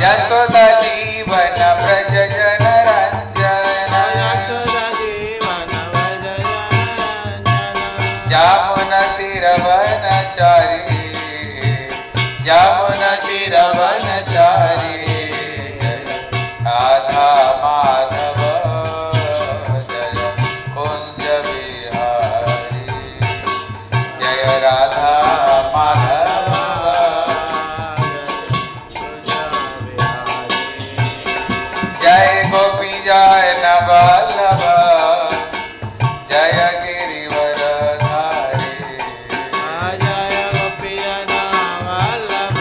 यशोदा जीवन ब्रज जन रंजन जामुन तिरवन चारी जामुन तिरवन चारी राधा माधव जय कुंज बिहारी जय राधा माधव जय गोपी जय नवल्लभ जय गिरिवर धारी जय गोपी नवल्लभ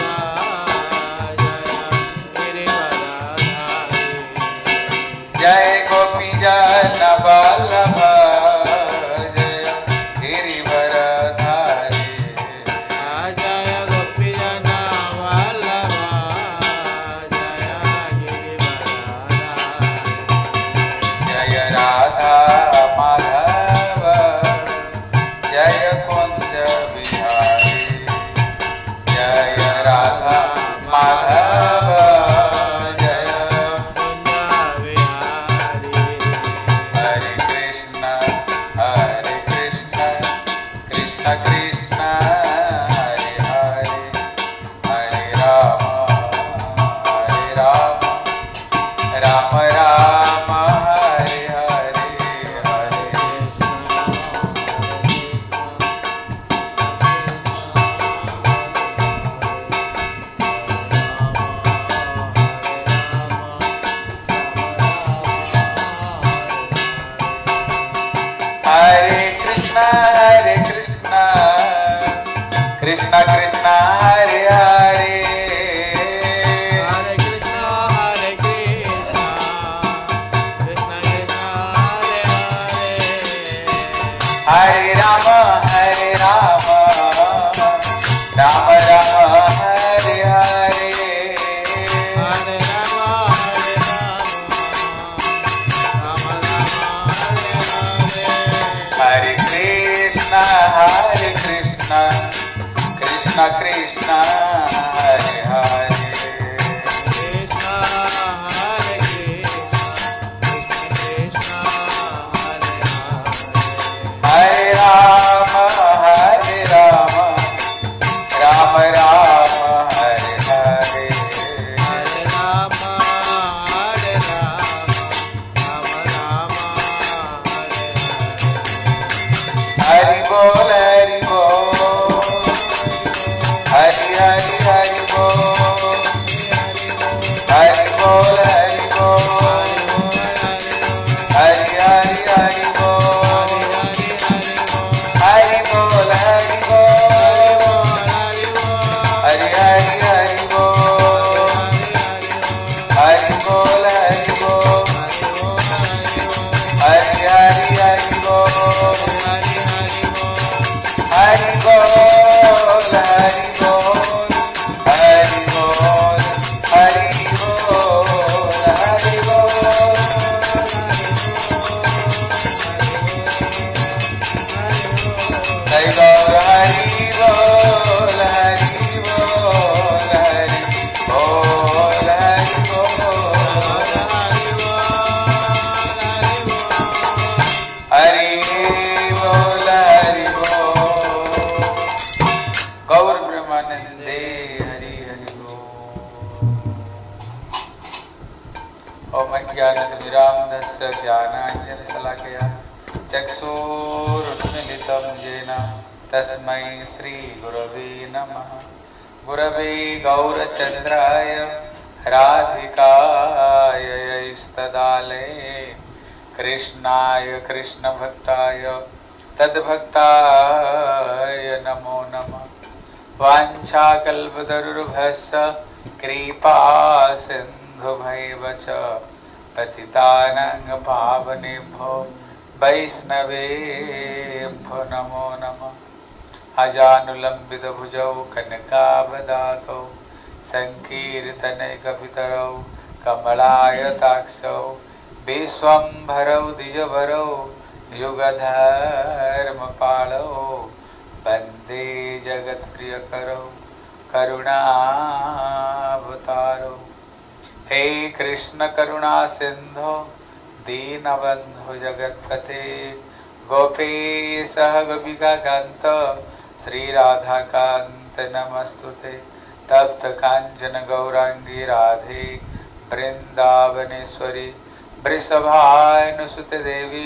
जय गिरिवर धारी जय गोपी जय नवल्लभ जय गिरिवर धारी जय गोपी नवल्लभ जय गिरिवर धारी जय राधा माधव जय कुंज बिहारी जय राधा माधव जय कुंज बिहारी हरे कृष्ण कृष्ण कृष्ण हरे हरे हरे राम राम राम हरे हरे हरे हरे कृष्ण कृष्ण कृष्ण हरे हरे हरे कृष्ण कृष्ण कृष्ण हरे हरे हरे राम राम राम हरे हरे हरे राम राम हरे कृष्ण कृष्ण कृष्ण हरे हरे कृष्ण हरे कृष्ण हरे राम राम राम हरे हरे हरे राम हरे राम राम हरे हरि बोल हरि हरि हरि बोल हरि बोल हरि हरि हरि बोल हरि बोल हरि हरि हरि हरि बोल हरि बोल हरि हरि हरि हरि बोल हरि बोल हरि बोल हरि बोल हरि बोल हरि बोल हरि बोल हरि बोल हरि बोल हरि बोल हरि बोल हरि बोल गौर ब्रह्मानंदे हरि हरि बोल ओम ज्ञानतिमिरान्धस्य ज्ञानाञ्जनशलाकया चक्षुरुन्मीलितं येन तस्मै श्रीगुरवे नमः गुरवे गौरचन्द्राय राधिकाय यैस्तदालये कृष्णाय कृष्णभक्ताय तद्भक्ताय नमो नमः वाञ्छाकल्पतरुर्भस्य कृपा सिन्धुभैव च पतितानां पावनेभ्यो वैष्णवेभ्यो नमो नमः अजानुलम्बितभुजौ कनकावदातौ संकीर्तनैकपितरौ कमलायताक्षौ विश्वम्भरौ द्विजभरौ युगधर्मपालौ वन्दे जगत्प्रियकरौ करुणावतारौ हे कृष्ण करुणा सिंधु दीनबंधु जगतपते गोपेश गोपिका कांत श्री राधा कांत नमस्तुते तप्त कांचन गौरांगी राधे वृंदावनेश्वरी वृषभानुसुते देवी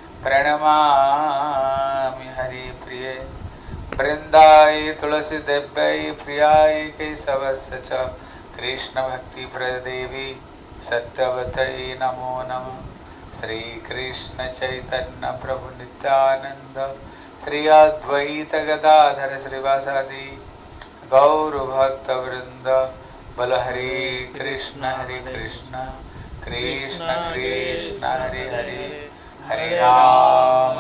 प्रणमामि हरि प्रिय वृंदाई तुलसी देव्यै प्रियाय केशवस्य च कृष्ण भक्ति प्रदेवी सत्यवतै नमो नमः श्री कृष्ण चैतन्य प्रभु नित्यानंद श्री अद्वैत गदाधर श्रीवासादि गौर भक्त वृंद बल हरे कृष्ण कृष्ण कृष्ण हरे हरे हरे राम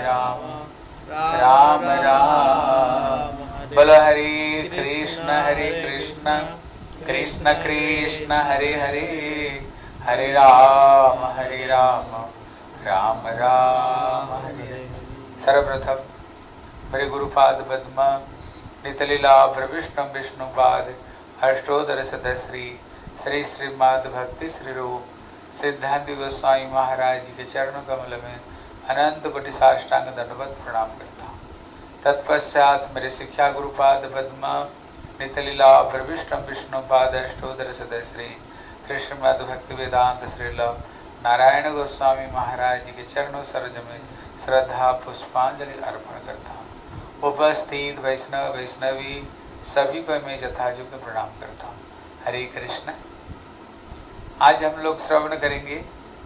राम राम बल हरे कृष्ण कृष्ण कृष्ण हरे हरे हरे राम राम राम हरे हरे। सर्वप्रथम मेरे गुरुपाद पद्म नितलीला प्रविष्णु विष्णुपाद अष्टोदर सदश्री श्री श्रीमद भक्ति श्री रूप सिद्धांत गोस्वामी महाराज जी के चरण कमल में अनंत कोटि साष्टांग दंडवत प्रणाम करता हूँ। तत्पश्चात मेरे शिक्षा गुरुपाद पद्म नितलीला प्रविष्णु विष्णुपाद अष्टोदर सदश्री कृष्णमद भक्ति वेदांत श्रील नारायण गोस्वामी महाराज जी के चरणों सरोज में श्रद्धा पुष्पांजलि अर्पण करता हूँ। उपस्थित वैष्णव वैष्णवी सभी को मैं यथाजु के प्रणाम करता हूँ। हरे कृष्ण। आज हम लोग श्रवण करेंगे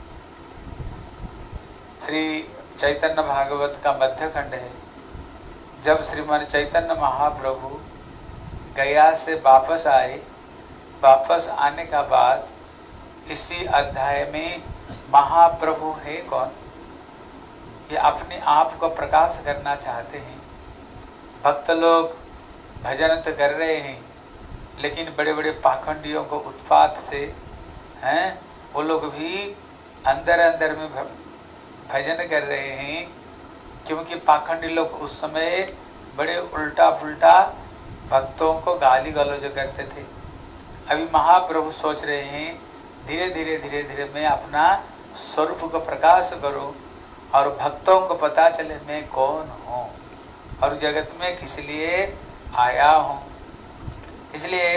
श्री चैतन्य भागवत का मध्य खंड है। जब श्रीमान चैतन्य महाप्रभु गया से वापस आए, वापस आने का बाद इसी अध्याय में महाप्रभु है कौन, ये अपने आप को प्रकाश करना चाहते हैं। भक्त लोग भजन तो कर रहे हैं, लेकिन बड़े बड़े पाखंडियों को उत्पात से हैं, वो लोग भी अंदर अंदर में भजन कर रहे हैं, क्योंकि पाखंडी लोग उस समय बड़े उल्टा पुल्टा भक्तों को गाली गलौज करते थे। अभी महाप्रभु सोच रहे हैं धीरे धीरे धीरे धीरे मैं अपना स्वरूप को प्रकाश करूं और भक्तों को पता चले मैं कौन हूँ और जगत में किस लिए आया हूँ। इसलिए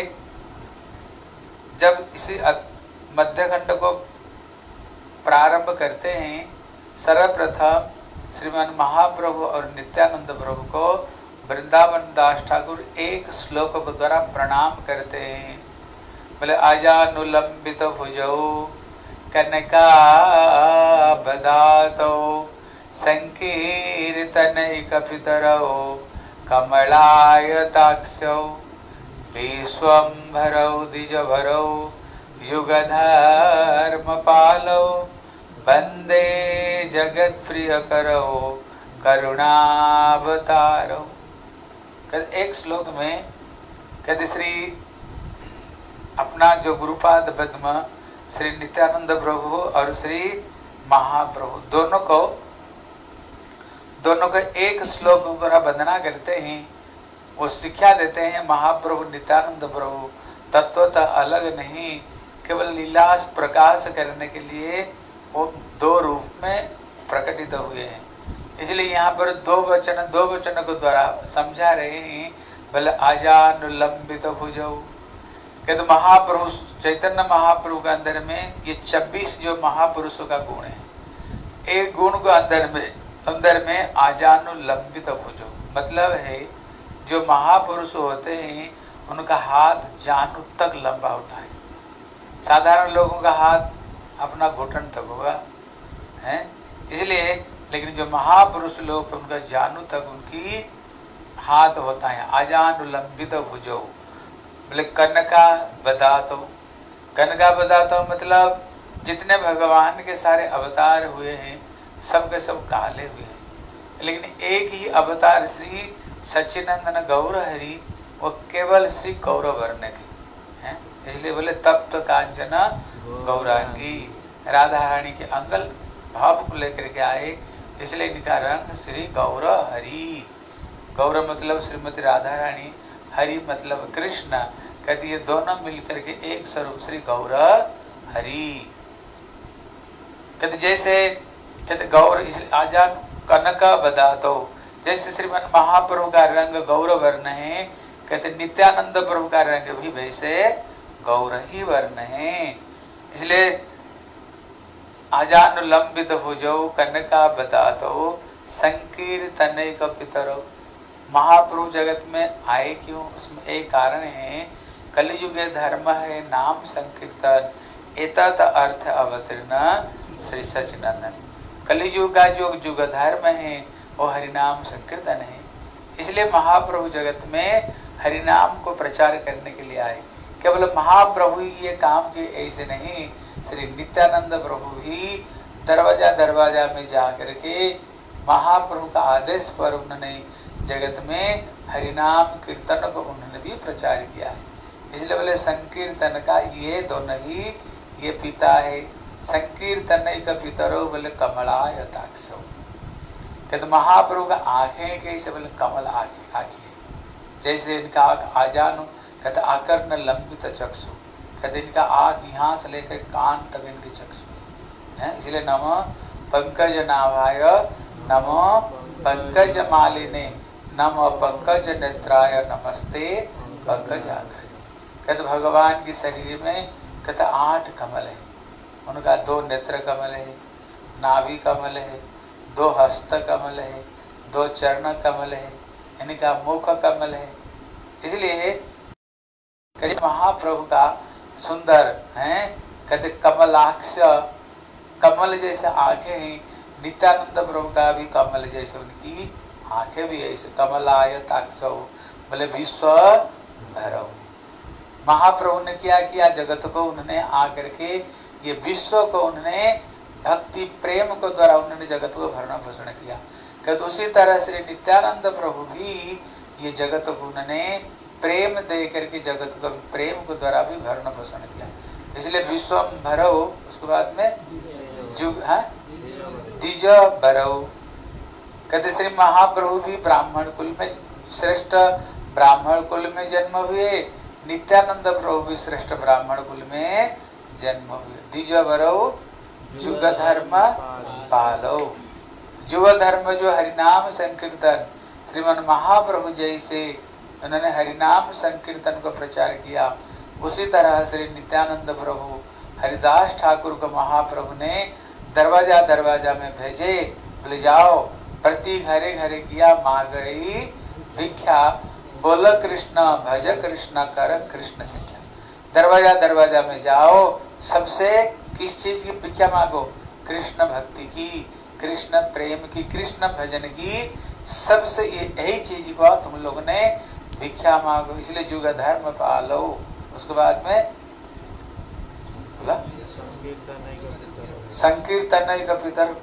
जब इसी मध्य खंड को प्रारंभ करते हैं, सर्वप्रथम श्रीमान महाप्रभु और नित्यानंद प्रभु को वृंदावन दास ठाकुर एक श्लोक के द्वारा प्रणाम करते हैं। बोले आजानुलंबित भुजौ कनकाबदातौ संकीर्तनैकपितरौ कमलायताक्षौ विश्वम्भरौ द्विजभरौ युगधर्मपालौ वंदे जगत्प्रियकरौ करुणावतारौ। एक श्लोक में कहते श्री अपना जो गुरुपाद पद्म श्री नित्यानंद प्रभु और श्री महाप्रभु दोनों को एक श्लोक द्वारा वंदना करते हैं। वो शिक्षा देते हैं महाप्रभु नित्यानंद प्रभु तत्वतः अलग नहीं, केवल लीलास प्रकाश करने के लिए वो दो रूप में प्रकटित हुए हैं। इसलिए यहाँ पर दो वचन को द्वारा समझा रहे हैं। भले आजानुलंबित भुजौ कहते महाप्रभु चैतन्य महाप्रभु के अंदर में ये 26 जो महापुरुषों का गुण है, एक गुण को अंदर में आजानुलंबित भुजौ मतलब है जो महापुरुष होते हैं उनका हाथ जानु तक लंबा होता है। साधारण लोगों का हाथ अपना घुटन तक होगा है, इसलिए लेकिन जो महापुरुष लोग उनका जानु तक उनकी हाथ होता है। आजानुलंबित भुजौ बोले कनका बदातो मतलब जितने भगवान के सारे अवतार हुए हैं सब के सब काले हुए हैं, लेकिन एक ही अवतार श्री सच्चिदानंद गौर हरि वो केवल श्री गौरव वर्ण की है। इसलिए बोले तप्त कांचन गौरांगी राधा रानी के अंगल भाव को लेकर के आए, इसलिए इनका रंग श्री गौर हरि। गौर मतलब श्रीमती राधा रानी, हरि मतलब कृष्ण। कहती है दोनों मिलकर के एक स्वरूप श्री गौर हरि। कहते जैसे कहते गौर आजा कनक बदा तो जैसे श्रीमन महाप्रभु का रंग गौर वर्ण है, कहते नित्यानंद प्रभु का रंग भी वैसे गौर ही वर्ण है। इसलिए आजानुलंबित भुजौ कनका बदा तो संकीर्तनैक पितरो। महाप्रभु जगत में आए क्यों, उसमें एक कारण है, कलियुग धर्म है नाम संकीर्तन, एतत् अर्थ अवतीर्ण श्री सचिनंदन। कलियुग का जो युग धर्म है वो हरिनाम संकीर्तन है। इसलिए महाप्रभु जगत में हरिनाम को प्रचार करने के लिए आए। केवल महाप्रभु ही ये काम किए ऐसे नहीं, श्री नित्यानंद प्रभु भी दरवाजा दरवाजा में जा करके महाप्रभु का आदेश पर उन्होंने जगत में हरिनाम कीर्तन को उन्होंने भी प्रचार किया है। इसलिए बोले संकीर्तन का ये दोनों ही ये पिता है। संकीर्तन का पितरो बोले कमलाय ताक्षो। कहते महाप्रभु का आंखें कैसे, बोले कमल आंखें है। जैसे इनका आंख आजानु, कहते आकर्ण लंबित चक्षु, कहते इनका आंख यहाँ से लेकर कान तक इनके चक्षु है। इसलिए नमो पंकज नाभाय, नमो पंकज मालिने, नमो पंकज नेत्राय, नमस्ते पंकज आग्रह। कहते भगवान की शरीर में कहते 8 कमल है। उनका 2 नेत्र कमल है, नाभि कमल है, 2 हस्त कमल है, 2 चरण कमल है, इनका मुख कमल है। इसलिए महाप्रभु का सुंदर है, कहते कमलाक्ष, कमल जैसे आंखें हैं। नित्यानंद प्रभु का भी कमल जैसे उनकी आंखें भी ऐसे कमलाय ताक्षौ, बोले विश्व भरौ। महाप्रभु ने क्या किया, जगत को उन्होंने आकर के ये विश्व को उन्होंने भक्ति प्रेम को द्वारा उन्होंने जगत को भरण पोषण किया। कहते उसी तरह श्री नित्यानंद प्रभु भी ये जगत को उन्होंने प्रेम दे करके जगत को प्रेम को द्वारा भी भरण पोषण किया। इसलिए विश्वम भरौ, उसके बाद में जुग है द्विज भरौ। कहते श्री महाप्रभु भी ब्राह्मण कुल में श्रेष्ठ ब्राह्मण कुल में जन्म हुए, नित्यानंद प्रभु भी श्रेष्ठ ब्राह्मण कुल में जन्म हुए। द्विज भरौ जुग धर्म पालो। जुग धर्म जो हरिनाम संकीर्तन, श्रीमन महाप्रभु जैसे उन्होंने हरिनाम संकीर्तन को प्रचार किया, उसी तरह श्री नित्यानंद प्रभु हरिदास ठाकुर को महाप्रभु ने दरवाजा दरवाजा में भेजे, बोले जाओ प्रति घरे घरे किया माँ गई भिक्षा, बोल कृष्ण भज कृष्ण कर कृष्ण शिक्षा। दरवाजा दरवाजा में जाओ, सबसे किस चीज की भिक्षा मांगो, कृष्ण भक्ति की, कृष्ण प्रेम की, कृष्ण भजन की, सबसे यही चीज को तुम लोगों ने भिक्षा मांगो। इसलिए जुग धर्म पालो। उसके बाद में बोला संकीर्तन का पितर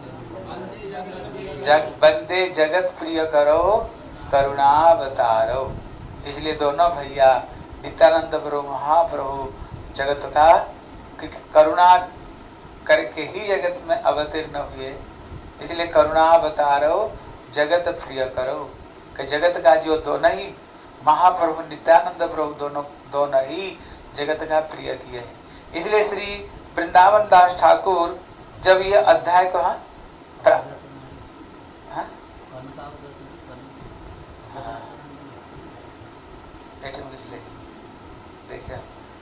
बंदे जगत प्रिय करो करुणावतारो। इसलिए दोनों भैया नित्यानंद प्रभु महाप्रभु जगत का करुणा करके ही जगत में अवतीर्ण हुए। इसलिए करुणावतारो जगत प्रिय करो, कि जगत का जो दोनों ही महाप्रभु नित्यानंद प्रभु दोनों ही जगत का प्रिय किए हैं। इसलिए श्री वृंदावन दास ठाकुर जब ये अध्याय को देखिए,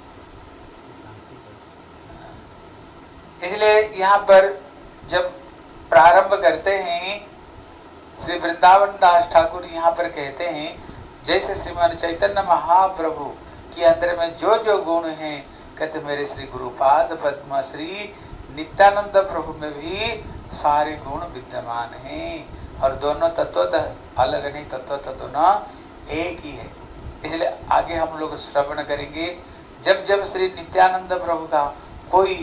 इसलिए यहाँ पर जब प्रारंभ करते हैं श्री वृंदावन दास ठाकुर यहाँ पर कहते हैं, जैसे श्रीमान चैतन्य महाप्रभु के अंदर में जो जो गुण हैं, कहते मेरे श्री गुरुपाद पद्म श्री नित्यानंद प्रभु में भी सारे गुण विद्यमान हैं। और दोनों तत्व अलग नहीं, तत्व दोनों एक ही है। इसलिए आगे हम लोग श्रवण करेंगे। जब जब श्री नित्यानंद प्रभु का कोई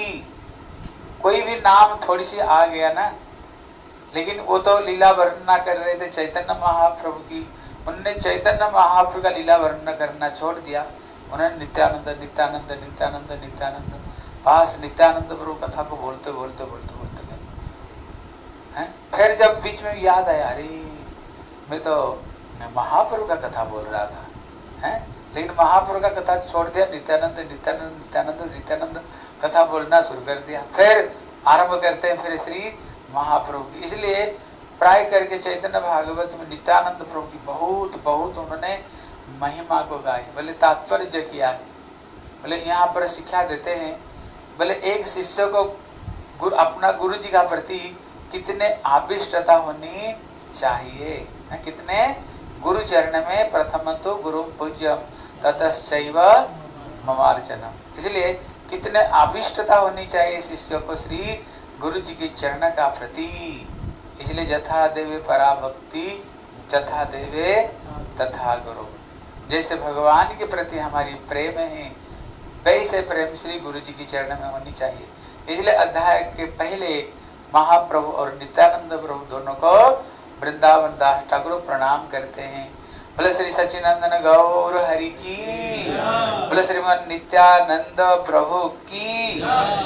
भी नाम थोड़ी सी आ गया ना, लेकिन वो तो लीला वर्णना कर रहे थे चैतन्य महाप्रभु की, उन्होंने चैतन्य महाप्रभु का लीला वर्णना करना छोड़ दिया। उन्होंने नित्यानंद नित्यानंद नित्यानंद नित्यानंद पास नित्यानंद प्रभु कथा को बोलते बोलते बोलते बोलते गए। फिर जब बीच में याद आया, अरे मैं तो महाप्रभु का कथा बोल रहा था, लेकिन महाप्रभु का कथा छोड़ दिया, नित्यानंद नित्यानंद नित्यानंद नित्यानंद कथा बोलना शुरू कर दिया। फिर आरंभ करते हैं फिर श्री महाप्रभु की। इसलिए प्राय करके चैतन्य भागवत में नित्यानंद प्रभु की बहुत बहुत उन्होंने महिमा को गाई। बोले तात्पर्य किया है, बोले यहाँ पर शिक्षा देते हैं, बोले एक शिष्य को अपना गुरु जी का प्रति कितने आविष्टता होनी चाहिए, कितने गुरु चरण में प्रथम तो गुरु पूज्यम ततश्चैव ममार्चनम। इसलिए कितने आविष्टता होनी चाहिए शिष्य को श्री गुरु जी के चरण का प्रति। इसलिए जथा देवे परा भक्ति तथा देवे तथा गुरु। जैसे भगवान के प्रति हमारी प्रेम है, वैसे प्रेम श्री गुरु जी के चरण में होनी चाहिए। इसलिए अध्याय के पहले महाप्रभु और नित्यानंद प्रभु दोनों को वृंदावन दास ठाकुर प्रणाम करते हैं। बोले श्री सच्चिदानंद गौर हरि की, बोले श्रीमन नित्यानंद प्रभु की।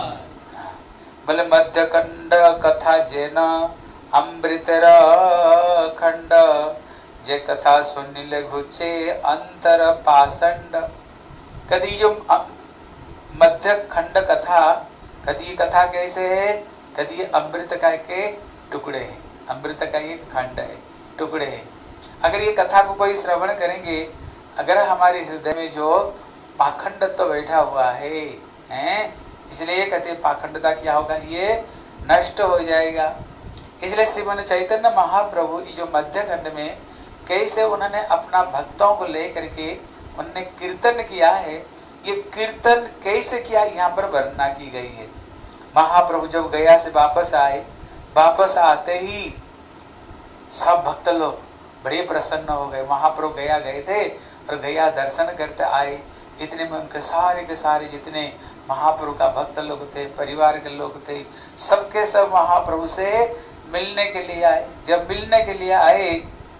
बोले मध्य खंड कथा जैन अमृतर खंड, जे कथा सुनिले घुचे अंतर पाषंड। कदी जो मध्य खंड कथा, कदी कथा कैसे है, कदी अमृत का के टुकड़े हैं, अमृत का ये खंड है, टुकड़े हैं। अगर ये कथा को कोई श्रवण करेंगे, अगर हमारे हृदय में जो पाखंड तो बैठा हुआ है, इसलिए कहते पाखंडता क्या होगा, ये नष्ट हो जाएगा। इसलिए श्रीमन चैतन्य महाप्रभु जो मध्य खंड में कैसे उन्होंने अपना भक्तों को लेकर के उन्होंने कीर्तन किया है, ये कीर्तन कैसे किया यहाँ पर वर्णना की गई है। महाप्रभु जब गया से वापस आए, वापस आते ही सब भक्त लोग बड़े प्रसन्न हो गए। महाप्रभु गया गए थे और गया दर्शन करते आए। इतने में उनके सारे के सारे जितने महाप्रभु का भक्त लोग थे, परिवार के लोग थे, सबके सब महाप्रभु से मिलने के लिए आए। जब मिलने के लिए आए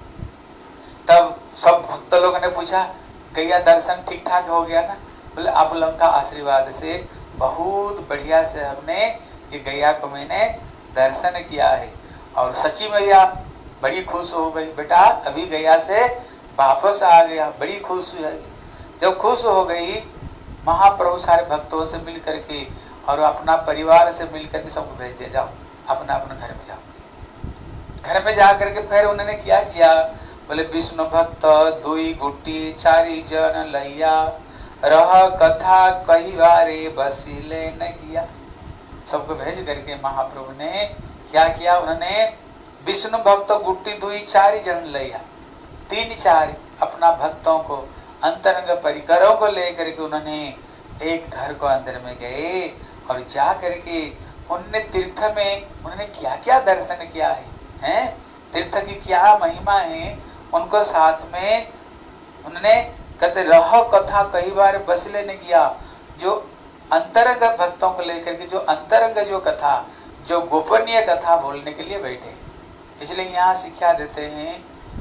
तब सब भक्त लोगों ने पूछा गैया दर्शन ठीक ठाक हो गया ना? बोले आप लोगों का आशीर्वाद से बहुत बढ़िया से हमने ये गैया को मैंने दर्शन किया है। और सच्ची मैया बड़ी खुश हो गई, बेटा अभी गैया से वापस आ गया, बड़ी खुश हुई। जब खुश हो गई महाप्रभु सारे भक्तों से मिल करके और अपना परिवार से मिल करके सबको भेज दिया, जाओ अपना अपना घर में जाओ। घर में जा करके फिर उन्होंने क्या किया, बोले विष्णु भक्त दुई गुटी चारी जन लैया, रह कथा कही बारे बसीले न किया। सबको भेज करके महाप्रभु ने क्या किया, उन्होंने विष्णु भक्त गुट्टी दुई चारी जन लैया, तीन चार अपना भक्तों को अंतरंग परिकरों को लेकर के उन्होंने एक घर को अंदर में गए और जा करके उनने तीर्थ में उन्होंने क्या क्या दर्शन किया है, तीर्थ की क्या महिमा है, उनको साथ में उन्होंने कहते रह कथा कई बार बस लेने किया। जो अंतरंग भक्तों को लेकर के जो अंतरंग जो कथा, जो गोपनीय कथा बोलने के लिए बैठे। इसलिए यहाँ शिक्षा देते हैं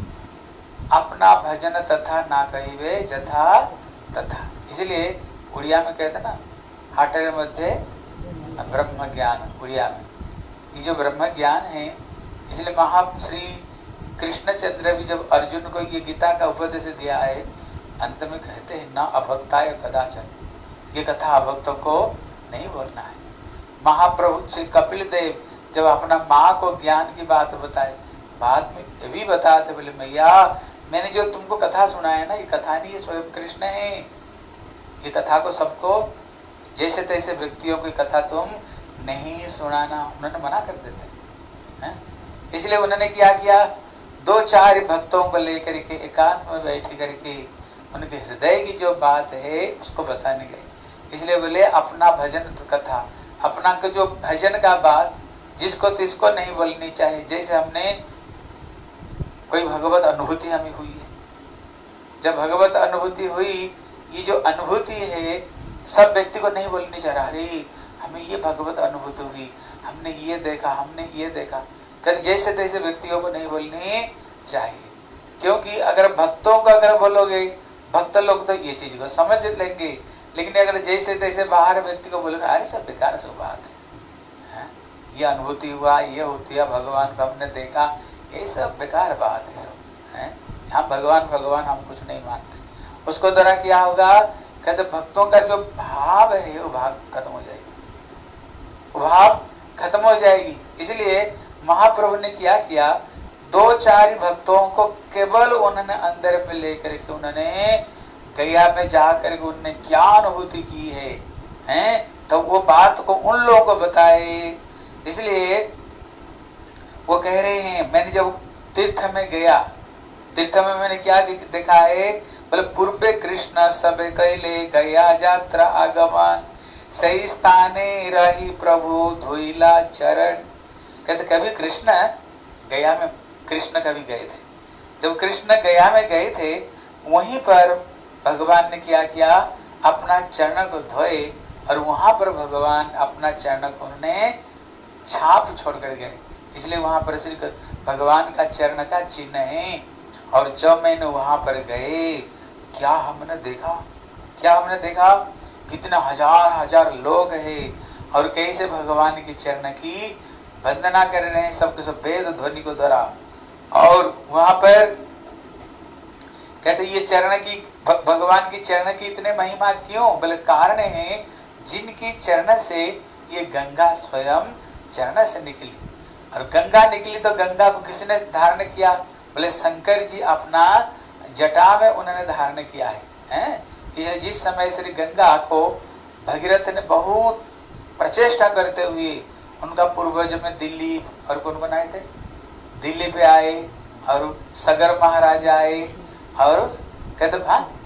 अपना भजन तथा ना कहिवे जथा तथा। इसलिए उड़िया में कहते ना हाटरे मध्य ब्रह्म ज्ञान, उड़िया में ये जो ब्रह्म ज्ञान है। इसलिए महाश्री कृष्णचंद्र भी जब अर्जुन को ये गीता का उपदेश दिया है, अंत में कहते हैं ना अभक्ताय कदाचन, ये कथा अभक्तों को नहीं बोलना है। महाप्रभु श्री कपिल देव जब अपना माँ को ज्ञान की बात बताए, बाद में ये भी बताते, बोले मैया मैंने जो तुमको कथा सुनाया ना, ये कथा नहीं, ये स्वयं कृष्ण है। ये कथा को सबको जैसे तैसे व्यक्तियों की कथा तुम नहीं सुनाना, उन्होंने मना कर देते हैं। इसलिए उन्होंने क्या किया, दो चार भक्तों को लेकर के एकांत में बैठ करके उनके हृदय की जो बात है उसको बताने गए। इसलिए बोले अपना भजन कथा, अपना का जो भजन का बात जिसको तिसको नहीं बोलनी चाहिए। जैसे हमने कोई भगवत अनुभूति हमें हुई है, जब भगवत अनुभूति हुई, ये जो अनुभूति है सब व्यक्ति को नहीं बोलनी चाहिए, अरे हमें ये भगवत अनुभूति हुई, हमने ये देखा, हमने ये देखा कर जैसे तैसे व्यक्तियों को नहीं बोलनी चाहिए। क्योंकि अगर भक्तों को अगर बोलोगे, भक्त लोग तो ये चीज को समझ लेंगे, लेकिन अगर जैसे तैसे बाहर व्यक्ति को बोलोगे, अरे सब बेकार सब बात है, ये अनुभूति हुआ, ये होती है, भगवान को हमने देखा, ये सब बेकार बात है सब है। यहाँ भगवान भगवान हम कुछ नहीं मानते। उसको द्वारा क्या होगा, कहते भक्तों का जो भाव है वो भाव खत्म हो जाएगा। भाव खत्म हो जाएगी। इसलिए महाप्रभु ने क्या किया, 2-4 भक्तों को केवल उन्होंने अंदर में लेकर के उन्होंने गया में जाकर के उन्होंने क्या अनुभूति की है, हैं, तो वो बात को उन लोगों को बताए। इसलिए वो कह रहे हैं, मैंने जब तीर्थ में गया, तीर्थ में मैंने क्या देखा है, बोले पूर्वे कृष्ण सब कैले गया यात्रा आगमन, सही स्थाने रही प्रभु धोइला चरण। कहते कभी कृष्ण गया में, कृष्ण कभी गए थे, जब कृष्ण गया में गए थे वहीं पर भगवान ने क्या किया, अपना चरण को धोए और वहां पर भगवान अपना चरण को उन्होंने छाप छोड़ कर गए। इसलिए वहां पर श्री भगवान का चरण का चिन्ह है। और जब मैंने वहां पर गए, क्या हमने देखा, क्या हमने देखा, कितने हजार लोग हैं और कैसे भगवान के चरण की वंदना कर रहे हैं, सबके सब वेद ध्वनि को द्वारा। और वहां पर कहते ये चरण की, भगवान की चरण की इतने महिमा क्यों, बोले कारण है जिनकी चरण से ये गंगा स्वयं चरण से निकली। और गंगा निकली तो गंगा को किसने धारण किया, बोले शंकर जी अपना जटा में उन्होंने धारण किया है, हैं? जिस समय श्री गंगा को भगीरथ ने बहुत प्रचेष्टा करते हुए उनका पूर्वज में दिल्ली और कौन बनाए थे, दिल्ली पे आए और सगर महाराज आए और कहते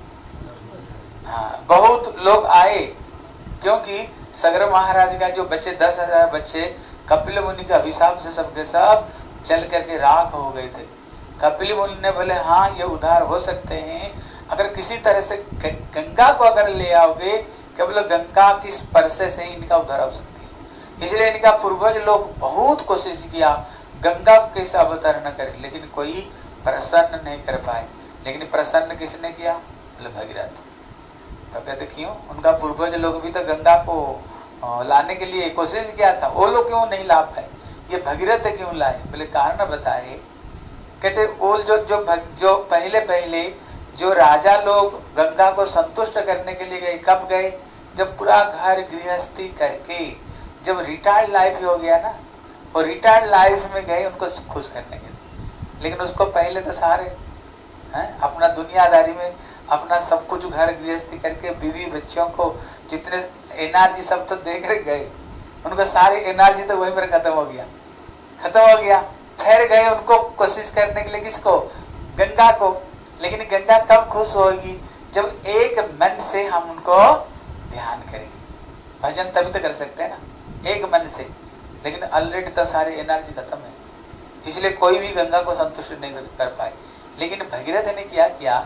हाँ बहुत लोग आए, क्योंकि सगर महाराज का जो बच्चे 10,000 बच्चे कपिल मुनि के अभिशाप से सबके सब चल करके राख हो गए थे। कपिल मुनि ने बोले हाँ ये उद्धार हो सकते हैं अगर किसी तरह से गंगा को अगर ले आओगे, केवल गंगा की स्पर्श से ही इनका उद्धार हो सकती है। इसलिए इनका पूर्वज लोग बहुत कोशिश किया गंगा को कैसे अवतरण करे, लेकिन कोई प्रसन्न नहीं कर पाए। लेकिन प्रसन्न किसने किया, बोले भगीरथ। तो कहते क्यों, उनका पूर्वज लोग भी तो गंगा को लाने के लिए कोशिश किया था, वो लोग क्यों नहीं ला पाए, ये भगीरथ क्यों लाए, बोले कारण बताए। कहते वो जो पहले जो राजा लोग गंगा को संतुष्ट करने के लिए गए, कब गए, जब पूरा घर गृहस्थी करके जब रिटायर्ड लाइफ हो गया ना, वो रिटायर्ड लाइफ में गए उनको खुश करने के लिए। लेकिन उसको पहले तो सारे अपना दुनियादारी में अपना सब कुछ घर गृहस्थी करके बीवी बच्चों को जितने एनर्जी सब तो देकर गए, उनको सारी एनर्जी तो वहीं पर खत्म हो गया। फिर गए उनको कोशिश करने के लिए, किसको, गंगा को। लेकिन गंगा कब खुश होगी, जब एक मन से हम उनको ध्यान करेंगे, भजन तभी तो कर सकते हैं ना, एक मन से। लेकिन ऑलरेडी तो सारी एनर्जी खत्म है, इसलिए कोई भी गंगा को संतुष्ट नहीं कर पाए। लेकिन भगीरथ ने क्या किया,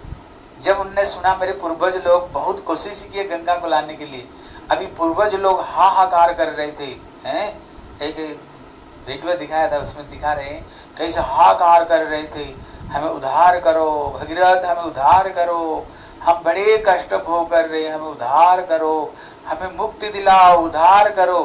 जब उनने सुना मेरे पूर्वज लोग बहुत कोशिश किए गंगा को लाने के लिए, अभी पूर्वज लोग हाहाकार कर रहे थे, हैं, एक वीडियो दिखाया था उसमें दिखा रहे हैं कैसे हाहाकार कर रहे थे, हमें उद्धार करो भगीरथ, हमें उद्धार करो, हम बड़े कष्ट भोग कर रहे हैं, हमें उद्धार करो, हमें मुक्ति दिलाओ, उद्धार करो।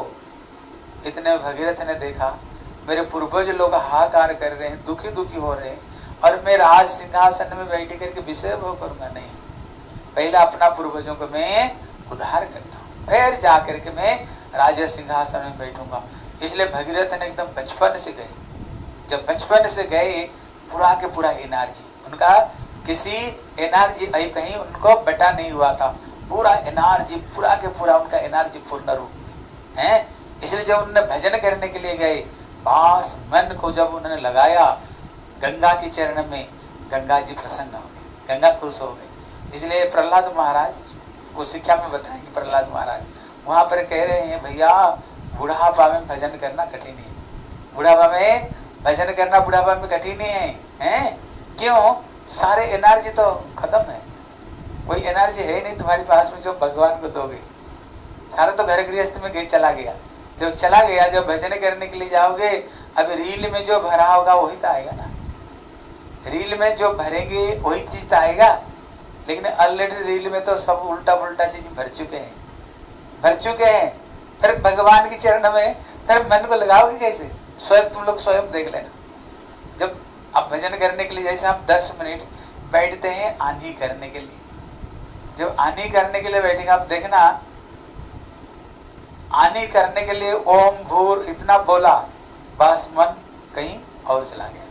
इतने भगीरथ ने देखा मेरे पूर्वज लोग हाहाकार कर रहे हैं, दुखी हो रहे हैं, और मैं राज सिंहासन में बैठ करके विषय भोग करूंगा, नहीं, पहले अपना पूर्वजों को मैं उद्धार करता हूँ, फिर जाकर के मैं राज सिंहासन में बैठूंगा। इसलिए भगीरथ ने एकदम बचपन से गए, जब बचपन से गए पूरा के पूरा एनर्जी उनका, किसी एनर्जी कहीं उनको बटा नहीं हुआ था, पूरा एनर्जी पूरा के पूरा उनका एनर्जी पूर्ण रूप है। इसलिए जब उन्होंने भजन करने के लिए गए, पास मन को जब उन्होंने लगाया गंगा के चरण में, गंगा जी प्रसन्न हो गए, गंगा खुश हो गए। इसलिए प्रहलाद महाराज वो शिक्षा में बताएंगे, प्रहलाद महाराज वहां पर कह रहे हैं भैया बुढ़ापा में भजन करना कठिन है, बुढ़ापा में भजन करना बुढ़ापा में कठिन है, हैं? क्यों, सारे एनर्जी तो खत्म है, कोई एनर्जी है नहीं तुम्हारे पास में जो भगवान को दोगे, सारा तो घर गृहस्थ में चला गया। जब चला गया, जब भजन करने के लिए जाओगे, अभी रील में जो भरा होगा वही तो आएगा ना, रील में जो भरेंगे वही चीज तो आएगा। लेकिन ऑलरेडी रील में तो सब उल्टा पुल्टा चीज भर चुके हैं। फिर भगवान के चरण में फिर मन को लगाओगे कैसे, स्वयं तुम लोग स्वयं देख लेना। जब आप भजन करने के लिए, जैसे हम 10 मिनट बैठते हैं आंधी करने के लिए, जब आंधी करने के लिए बैठेंगे आप देखना आने करने के लिए ओम भूर इतना बोला, बस मन कहीं और चला गया।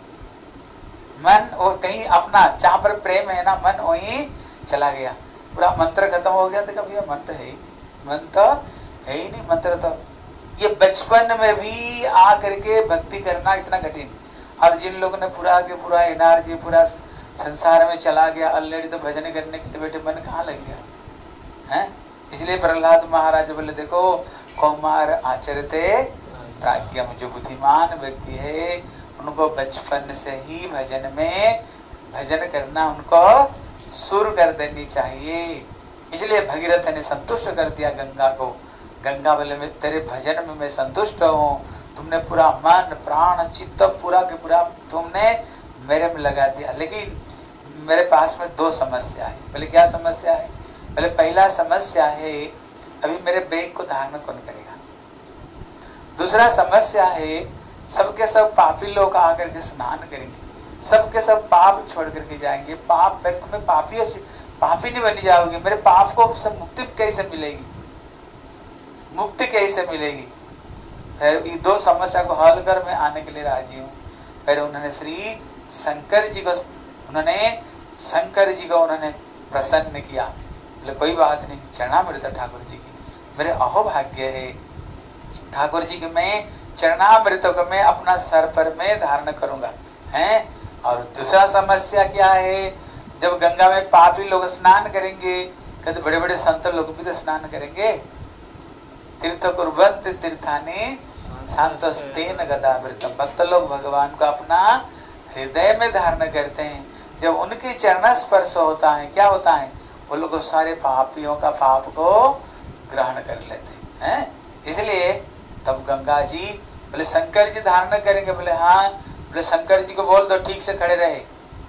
मन वो कहीं अपना जहां पर प्रेम है ना, मन वहीं चला गया, पूरा मंत्र खत्म हो गया। तो कभी मन तो है ही, मन तो है ही नहीं, मंत्र तो ये बचपन में भी आ करके भक्ति करना इतना कठिन। और जिन लोगों ने पूरा के पूरा एनर्जी पूरा संसार में चला गया ऑलरेडी, तो भजन करने के लिए बैठे मन कहाँ लग गया है। इसलिए प्रहलाद महाराज बोले देखो, कौमार आचरते प्राज्ञम, जो बुद्धिमान व्यक्ति है उनको बचपन से ही भजन में भजन करना उनको शुरू कर देनी चाहिए। इसलिए भगीरथ ने संतुष्ट कर दिया गंगा को। गंगा बोले मैं तेरे भजन में मैं संतुष्ट हूँ, तुमने पूरा मन प्राण चित्त पूरा के पूरा तुमने मेरे में लगा दिया। लेकिन मेरे पास में दो समस्या है। बोले क्या समस्या है? बोले पहला समस्या है अभी मेरे बैग को धारण कौन करेगा। दूसरा समस्या है सबके सब पापी लोग आकर के स्नान करेंगे, सबके सब पाप छोड़ करके जाएंगे। पाप फिर तुम्हें पापी नहीं बनी जाओगे, मेरे पाप को सब मुक्ति कैसे मिलेगी, मुक्ति कैसे मिलेगी। फिर ये दो समस्या को हल कर मैं आने के लिए राजी हूँ। फिर उन्होंने श्री शंकर जी को उन्होंने प्रसन्न किया। बोले कोई बात नहीं, चरणामृत ठाकुर जी की मेरे अहोभाग्य है, ठाकुर जी के मैं चरणामृत को मैं अपना सर पर मैं धारण करूंगा हैं। और दूसरा समस्या क्या है, जब गंगा में पापी लोग स्नान करेंगे, कहते बड़े बड़े संत लोग भी तो स्नान करेंगे। तीर्थ कुर्वन्ति तीर्थानि शांतस्तेन गदावृतम, भक्त लोग भगवान को अपना हृदय में धारण करते हैं। जब उनकी चरण स्पर्श होता है, क्या होता है, वो लोग सारे पापियों का पाप को ग्रहण कर लेते हैं। इसलिए तब गंगा जी बोले शंकर जी धारण करेंगे। बोले हाँ। बोले शंकर जी को बोल दो ठीक से खड़े रहे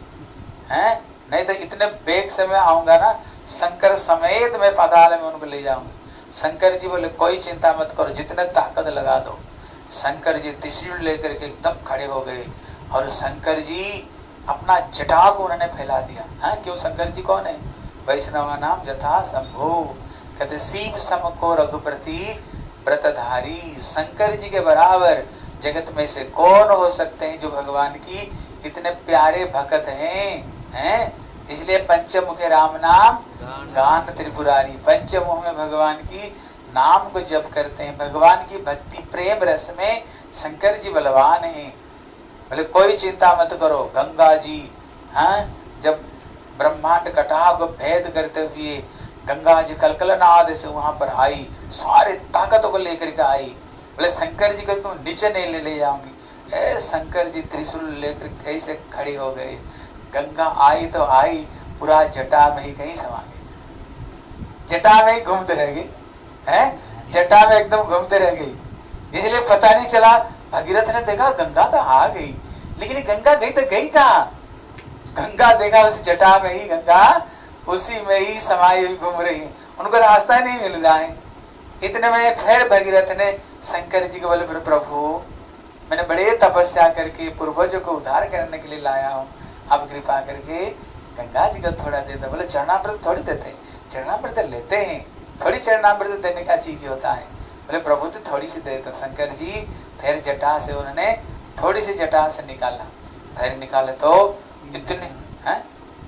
हैं, नहीं तो इतने बेग से मैं आऊंगा ना, शंकर समेत मैं पाताल में उनको ले जाऊंगा। शंकर जी बोले कोई चिंता मत करो, जितने ताकत लगा दो। शंकर जी त्रिशूल लेकर के एकदम खड़े हो गए और शंकर जी अपना जटा को उन्होंने फैला दिया। हाँ, क्यों? शंकर जी कौन है? वैष्णव नाम यथा शंभु, कहते शिव सम को रघुपति व्रतधारी। शंकर जी के बराबर जगत में से कौन हो सकते हैं जो भगवान की इतने प्यारे भक्त हैं। इसलिए पंचमुखे राम नाम गान त्रिपुरारी, पंचमुख में भगवान की नाम को जप करते हैं। भगवान की भक्ति प्रेम रस में शंकर जी बलवान हैं। बोले कोई चिंता मत करो। गंगा जी जब ब्रह्मांड कटाह को भेद करते हुए गंगा जी कलकलनाद से वहां पर आई, सारे ताकतों को लेकर के आई। बोले शंकर जी को तुम नीचे नहीं ले जाऊंगी। शंकर जी त्रिशूल लेकर कैसे खड़ी हो गए। गंगा आई तो आई, पूरा जटा में ही कहीं समा गई, जटा में ही घूमते रह गई है, जटा में एकदम घूमते रह गई। इसलिए पता नहीं चला। भगीरथ ने देखा गंगा तो आ गई, लेकिन गंगा गई तो गई कहाँ। गंगा देखा उस जटा में ही, गंगा उसी में ही समाई हुई घूम रही है, उनको रास्ता ही नहीं मिल रहा है। इतने में फिर भगीरथ ने शंकर जी को बोले प्रभु मैंने बड़े तपस्या करके पूर्वजों को उद्धार करने के लिए लाया हूँ, आप कृपा करके गंगा जी को थोड़ा दे दो। बोले चरणामृत थोड़ी देते, चरणामृत लेते हैं, थोड़ी चरणामृत देने का चीज होता है। बोले प्रभु तो थोड़ी सी दे दो। शंकर जी फिर जटा से उन्होंने थोड़ी सी जटा से निकाला, फिर निकाले तो इतने हैं।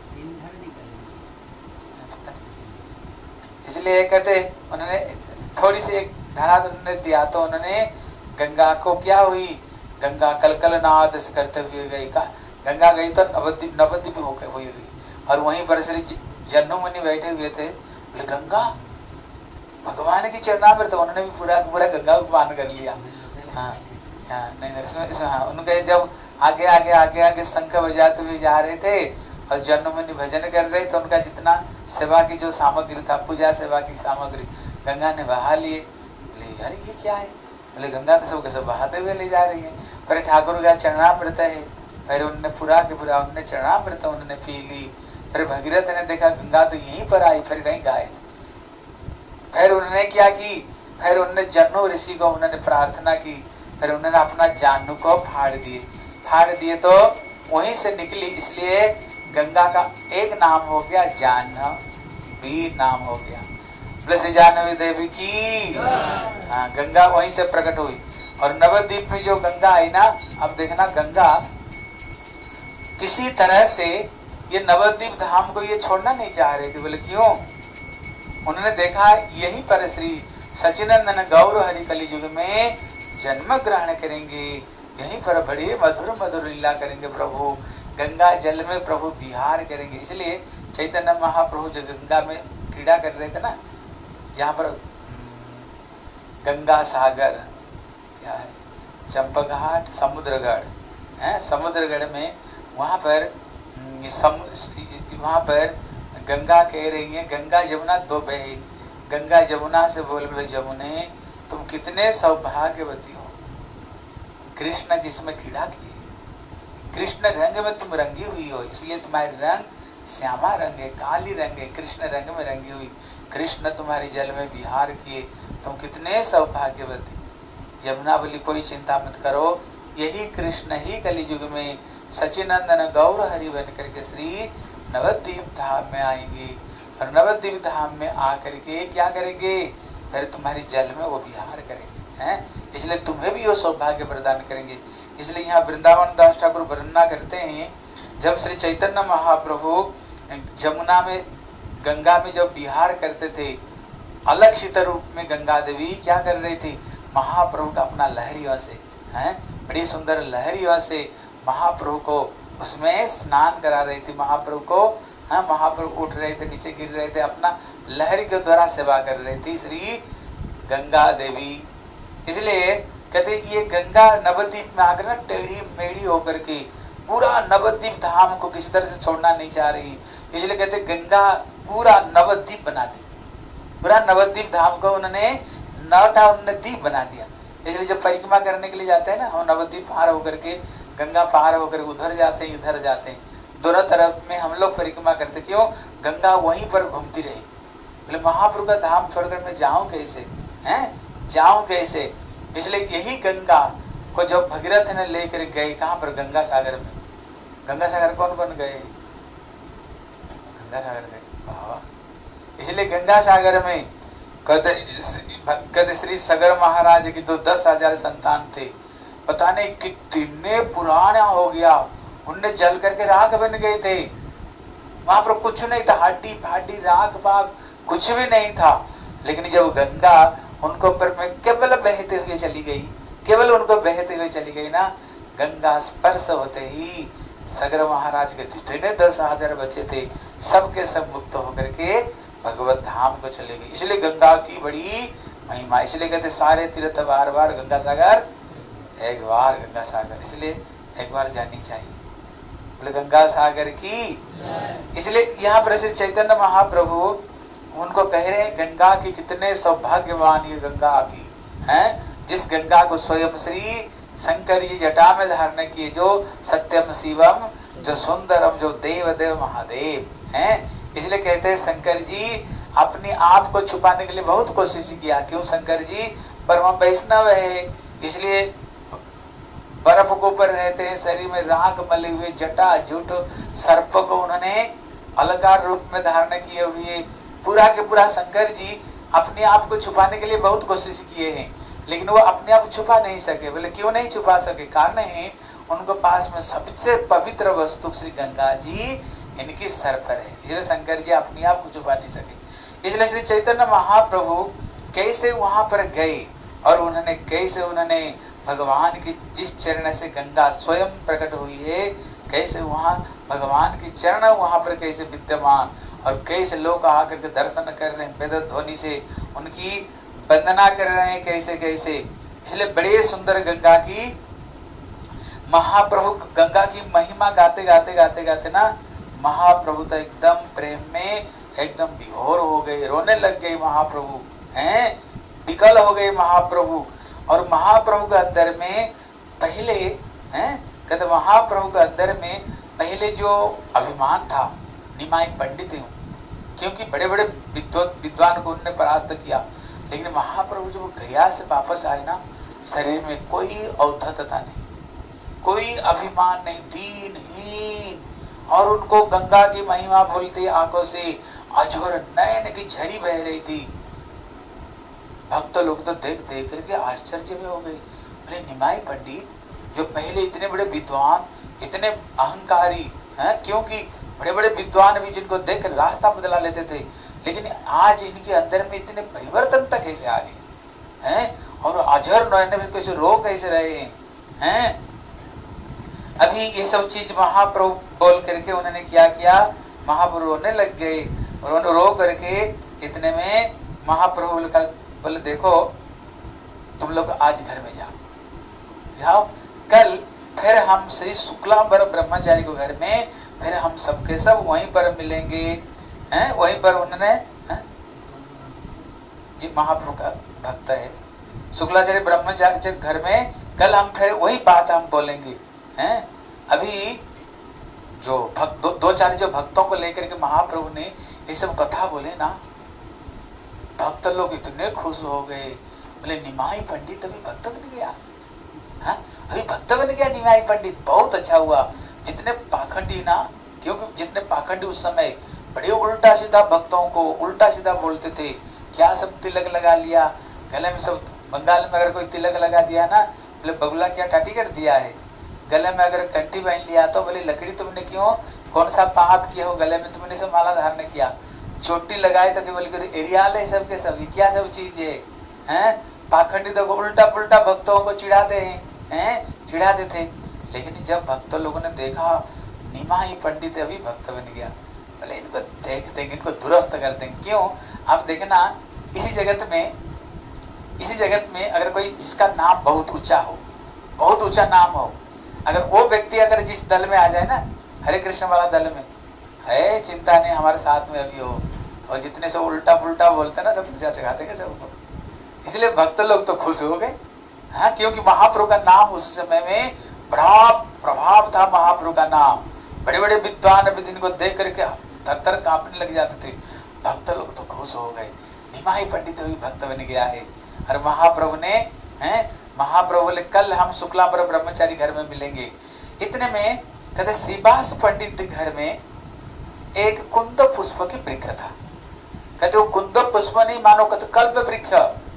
इसलिए कहते उन्होंने थोड़ी सी एक धारा उन्होंने दिया तो उन्होंने गंगा को क्या हुई, गंगा कलकलनाद से करते हुए गई। गंगा गई तो नवद्वीप होकर हुई गई। और वहीं पर श्री जन्नू मुनि बैठे हुए थे। गंगा भगवान की चरणामृत, उन्होंने भी पूरा पूरा गंगा को पान कर लिया। हाँ हाँ नहीं इसमें हाँ, उनके जब आगे आगे आगे आगे शंख बजाते हुए जा रहे थे और जन्नू मुनि भजन कर रहे थे, उनका जितना सेवा की जो सामग्री था, पूजा सेवा की सामग्री गंगा ने बहा लिए। बोले यार ये क्या है? बोले गंगा तो सब कैसे बहाते हुए ले जा रही है। फिर ठाकुर का चरणामृत है, फिर उन्होंने पूरा के पूरा उन्होंने चरणामृत उन्होंने पी ली। फिर भगीरथ ने देखा गंगा तो यहीं पर आई, फिर कहीं गाय। फिर उन्होंने क्या की, फिर उन्होंने जन्नू ऋषि को उन्होंने प्रार्थना की, फिर उन्होंने अपना जानु को फाड़ दिए तो वहीं से निकली। इसलिए गंगा का एक नाम हो गया जाह्नवी नाम हो गया। बोले श्री जानवी देवी की। हाँ, गंगा वहीं से प्रकट हुई। और नवद्वीप में जो गंगा आई ना, अब देखना गंगा किसी तरह से ये नवद्वीप धाम को ये छोड़ना नहीं चाह रही थी। बोले क्यों? उन्होंने देखा यहीं पर श्री सचिनंदन गौर हरि कलियुग में जन्म ग्रहण करेंगे, यहीं पर बड़े मधुर मधुर लीला करेंगे प्रभु, गंगा जल में प्रभु विहार करेंगे। इसलिए चैतन्य महाप्रभु जो गंगा में क्रीड़ा कर रहे थे ना, जहाँ पर गंगा सागर क्या है, चंपकघाट, समुद्रगढ़ है, समुद्रगढ़ में वहाँ पर गंगा कह रही है, गंगा जमुना दो बहन, गंगा जमुना से बोल रहे जमुने तुम कितने सौभाग्यवती हो, कृष्ण जिसमें क्रीड़ा किए, कृष्ण रंग में तुम रंगी हुई हो, इसलिए तुम्हारे रंग श्यामा रंग है, काली रंग है, कृष्ण रंग में रंगी हुई, कृष्ण तुम्हारी जल में विहार किए, तुम कितने सौभाग्यवती। यमुना बोली कोई चिंता मत करो, यही कृष्ण ही कलियुग में सचिनंदन गौर हरि बन करके श्री नवद्वीप धाम में आएंगे, और नवद्वीप धाम में आकर के क्या करेंगे, फिर तुम्हारी जल में वो विहार करेंगे हैं, इसलिए तुम्हें भी वो सौभाग्य प्रदान करेंगे। इसलिए यहाँ वृंदावन दास ठाकुर वर्णना करते हैं, जब श्री चैतन्य महाप्रभु जमुना में गंगा में जब विहार करते थे, अलक्षित रूप में गंगा देवी क्या कर रही थी, महाप्रभु का अपना लहरियों से हैं, बड़ी सुंदर लहरियों से महाप्रभु को उसमें स्नान करा रही थी, महाप्रभु को हाँ, महाप्रभु उठ रहे थे, नीचे गिर रहे थे, अपना लहरी के द्वारा सेवा कर रही थी श्री गंगा देवी। इसलिए कहते ये गंगा नवद्वीप में आकर ना टेढ़ी मेढ़ी होकर के पूरा नवद्वीप धाम को किसी तरह से छोड़ना नहीं चाह रही, इसलिए कहते गंगा पूरा नवद्वीप बना दी, पूरा नवद्वीप धाम को उन्होंने उन्होंने द्वीप बना दिया। इसलिए जब परिक्रमा करने के लिए जाते हैं ना, हम नवद्वीप पार होकर के गंगा पार होकर उधर जाते हैं, इधर जाते हैं, दोनों तरफ में हम लोग परिक्रमा करते, क्यों? गंगा वहीं पर घूमती रही। बोले महाप्रभु का धाम छोड़कर मैं जाऊं कैसे, हैं जाऊं कैसे? इसलिए यही गंगा को जब भगीरथ ने लेकर गए कहाँ पर, गंगा सागर में। गंगा सागर कौन कौन गए? गंगा सागर गए बाबा। इसलिए गंगा सागर में कहते श्री सगर महाराज की तो 10,000 संतान थे, पता नहीं कितने पुराना हो गया, उनने जल करके राख बन गए थे, वहां पर कुछ नहीं था, हड्डी फाडी राख बाग कुछ भी नहीं था। लेकिन जब गंगा उनको ऊपर में केवल बहते हुए चली गई, केवल उनको बहते हुए चली गई ना, गंगा स्पर्श होते ही सगर महाराज के जितने 10,000 बच्चे थे सबके सब मुक्त होकर के भगवत धाम को चले गए। इसलिए गंगा की बड़ी महिमा, इसलिए कहते सारे तीर्थ बार बार गंगा सागर एक बार गंगा सागर, इसलिए एक बार जानी चाहिए। बोले गंगा सागर की। इसलिए यहाँ पर श्री चैतन्य महाप्रभु उनको कह रहे हैं गंगा की कितने सौभाग्यवान ये गंगा की हैं, जिस गंगा को स्वयं श्री शंकर जी जटा में धारण किए, जो सत्यम शिवम, जो सुंदरम, जो देव देव महादेव हैं। इसलिए कहते हैं शंकर जी अपने आप को छुपाने के लिए बहुत कोशिश किया, क्यों? शंकर जी परम वैष्णव है, इसलिए बर्फ के ऊपर रहते हैं, शरीर में राख मले हुए, जटा झूठ सर्प को उन्होंने अलंकार रूप में धारण किए हुए, पूरा के पूरा शंकर जी अपने आप को छुपाने के लिए बहुत कोशिश किए हैं, लेकिन वो अपने आप छुपा नहीं सके। बोले क्यों नहीं छुपा सके? कारण है उनको पास में सबसे पवित्र वस्तु श्री गंगा जी इनकी सर पर है, इसलिए शंकर जी अपने आप को छुपा नहीं सके। इसलिए श्री चैतन्य महाप्रभु कैसे वहां पर गए और उन्होंने कैसे उन्होंने भगवान की जिस चरण से गंगा स्वयं प्रकट हुई है, कैसे वहां भगवान की चरण वहां पर कैसे विद्यमान, और कैसे लोग आकर के दर्शन कर रहे हैं, वेद ध्वनि से उनकी वंदना कर रहे हैं, कैसे कैसे। इसलिए बड़े सुंदर गंगा की महाप्रभु गंगा की महिमा गाते गाते गाते गाते ना महाप्रभु तो एकदम प्रेम में एकदम विभोर हो गए, रोने लग गए महाप्रभु हैं, विकल हो गए महाप्रभु। और महाप्रभु के अंदर में पहले हैं, कहते महाप्रभु के अंदर में पहले जो अभिमान था, निमाई पंडित हूँ, क्योंकि बड़े बड़े विद्वान को उन्होंने परास्त किया, लेकिन महाप्रभु जब गया से वापस आए ना, शरीर में कोई औद्धतता नहीं, कोई अभिमान नहीं, दीनहीन, और उनको गंगा की महिमा बोलती आंखों से अजोर नयन की झरी बह रही थी, भक्त लोग तो देख देख करके आश्चर्य में हो गए। बोले निमाई पंडित जो पहले इतने बड़े विद्वान, इतने अहंकारी हैं, क्योंकि बड़े बड़े विद्वान भी जिनको देख रास्ता बदला लेते थे, लेकिन आज इनके अंदर में इतने परिवर्तन तक कैसे आ गए हैं, और अजर नयन में कैसे रो कैसे रहे हैं। अभी ये सब चीज महाप्रभु बोल करके उन्होंने क्या किया, महाप्रभु रोने लग गए, और उन्होंने रो करके इतने में महाप्रभु बोले देखो तुम लोग आज घर में जाओ, कल फिर हम श्री शुक्लांबर ब्रह्मचारी को घर में फिर हम सबके सब वहीं पर मिलेंगे हैं। वहीं पर उन्होंने ये महाप्रभु का भक्त है शुक्लाचार्य ब्रह्मचारी घर में, कल हम फिर वही बात हम बोलेंगे हैं। अभी जो भक्त दो चार जो भक्तों को लेकर के महाप्रभु ने ये सब कथा बोले ना, भक्त लोग इतने खुश हो गए। बोले निमाई पंडित अभी भक्त बन गया, हाँ अभी भक्त बन गया निमाई पंडित, बहुत अच्छा हुआ। जितने पाखंडी ना, क्योंकि जितने पाखंडी उस समय बड़े उल्टा सीधा भक्तों को उल्टा सीधा बोलते थे, क्या सब तिलक लगा लिया गले में, सब बंगाल में अगर कोई तिलक लगा दिया ना, बोले बगुला क्या टाटी कर दिया है, गले में अगर कंठी पहन लिया तो बोले लकड़ी तुमने क्यों, कौन सा पाप किया हो गले में तुमने सब माला धारण किया, चोटी लगाए तो बोले एरियाल है सबके सब, क्या सब चीज है। पाखंडी तो उल्टा पुल्टा भक्तों को चिढ़ाते हैं, चिढ़ाते थे। लेकिन जब भक्त लोगों ने देखा निमाई पंडित अभी भक्त बन गया, बोले इनको देखते हैं, इनको दुरुस्त करते हैं। क्यों, आप देखना इसी जगत में अगर कोई जिसका नाम बहुत ऊंचा हो, बहुत ऊंचा नाम हो, अगर वो व्यक्ति अगर जिस दल में आ जाए ना, हरे कृष्ण वाला दल में है, चिंता नहीं हमारे साथ में अभी हो, और जितने सब उल्टा पुल्टा बोलते ना सब चढ़ाते हैं सबको। इसलिए भक्त लोग तो खुश हो गए, हाँ, क्योंकि महाप्रभु का नाम उस समय में बड़ा प्रभाव था। महाप्रभु का नाम बड़े बड़े विद्वान भी जिनको देख करके थर थर कांपने लग जाते थे। भक्त लोग तो खुश हो गए, निमाई पंडित भी भक्त बन गया है। और महाप्रभु बोले कल हम शुक्लांबर ब्रह्मचारी घर में मिलेंगे। इतने में कहते श्रीवास पंडित के घर में एक कुंद पुष्प की वृक्ष था। कहते वो कुंद पुष्प नहीं मानो, कहते कल्प वृक्ष।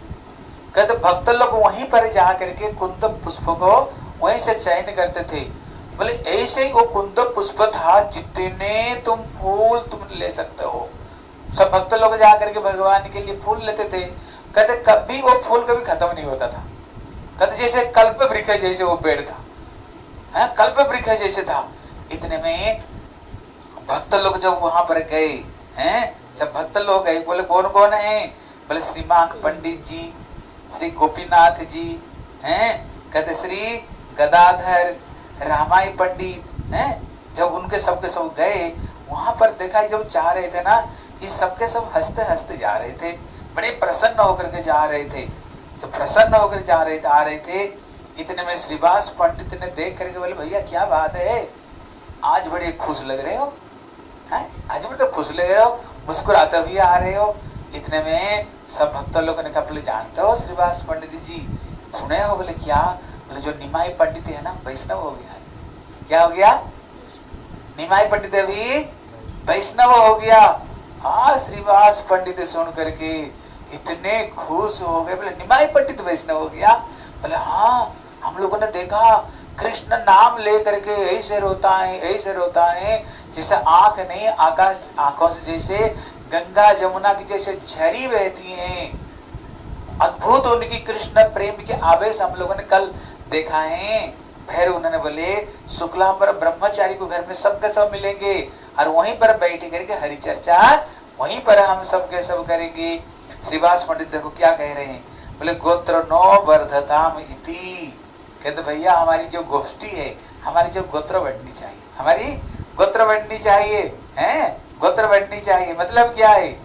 कहते भक्त लोग वहीं पर जा करके कुंद पुष्प को वहीं से चयन करते थे। बोले ऐसे ही वो कुंद पुष्प था, जितने तुम फूल तुम ले सकते हो। सब भक्त लोग जा करके भगवान के लिए फूल लेते थे। कहते कभी वो फूल कभी खत्म नहीं होता था। कहते जैसे कल्प वृक्ष जैसे वो पेड़ था, है कल्प वृक्ष जैसे था। इतने में भक्त लोग जब वहां पर गए हैं, जब भक्त लोग गए, बोले कौन कौन है, बोले श्रीमान पंडित जी, श्री गोपीनाथ जी हैं, कहते श्री गदाधर रामाई पंडित हैं। जब उनके सबके सब गए वहां पर देखा, जब जा रहे थे ना, ये सबके सब हंसते हंसते जा रहे थे, बड़े प्रसन्न होकर के जा रहे थे। जब प्रसन्न होकर जा रहे थे, आ रहे थे, इतने में श्रीवास पंडित ने देख करके बोले भैया क्या बात है, आज बड़े खुश लग रहे हो, आज बड़े तो खुश लग रहे हो, मुस्कुराते हुए आ रहे हो। इतने में सब भक्त लोगों ने कहा बोले जानते हो श्रीवास पंडित जी, सुने हो, बोले क्या, बोले जो निमाई पंडित है ना वैष्णव हो गया। क्या हो गया, निमाई पंडित अभी वैष्णव हो गया। हाँ, श्रीवास पंडित सुन करके इतने खुश हो गए, बोले निमाई पंडित वैष्णव हो गया। बोले हाँ, हम लोगों ने देखा कृष्ण नाम ले करके ऐसे रोता है, ऐसे रोता है, जैसे आंख नहीं आकाश, आंखों से जैसे गंगा जमुना की जैसे झरी बहती हैं। अद्भुत उनकी कृष्ण प्रेम के आवेश हम लोगों ने कल देखा है। फिर उन्होंने बोले शुक्लांबर ब्रह्मचारी को घर में सबके सब मिलेंगे, और वहीं पर बैठ करके हरि चर्चा वहीं पर हम सबके सब करेंगे। श्रीवास पंडित देखो क्या कह रहे हैं, बोले गोत्र नो वर्धताम इति। कहते भैया हमारी जो गोष्ठी है, हमारी जो गोत्र बढ़नी चाहिए, हमारी गोत्र बढ़नी चाहिए, हैं गोत्र बढ़नी चाहिए। मतलब क्या है,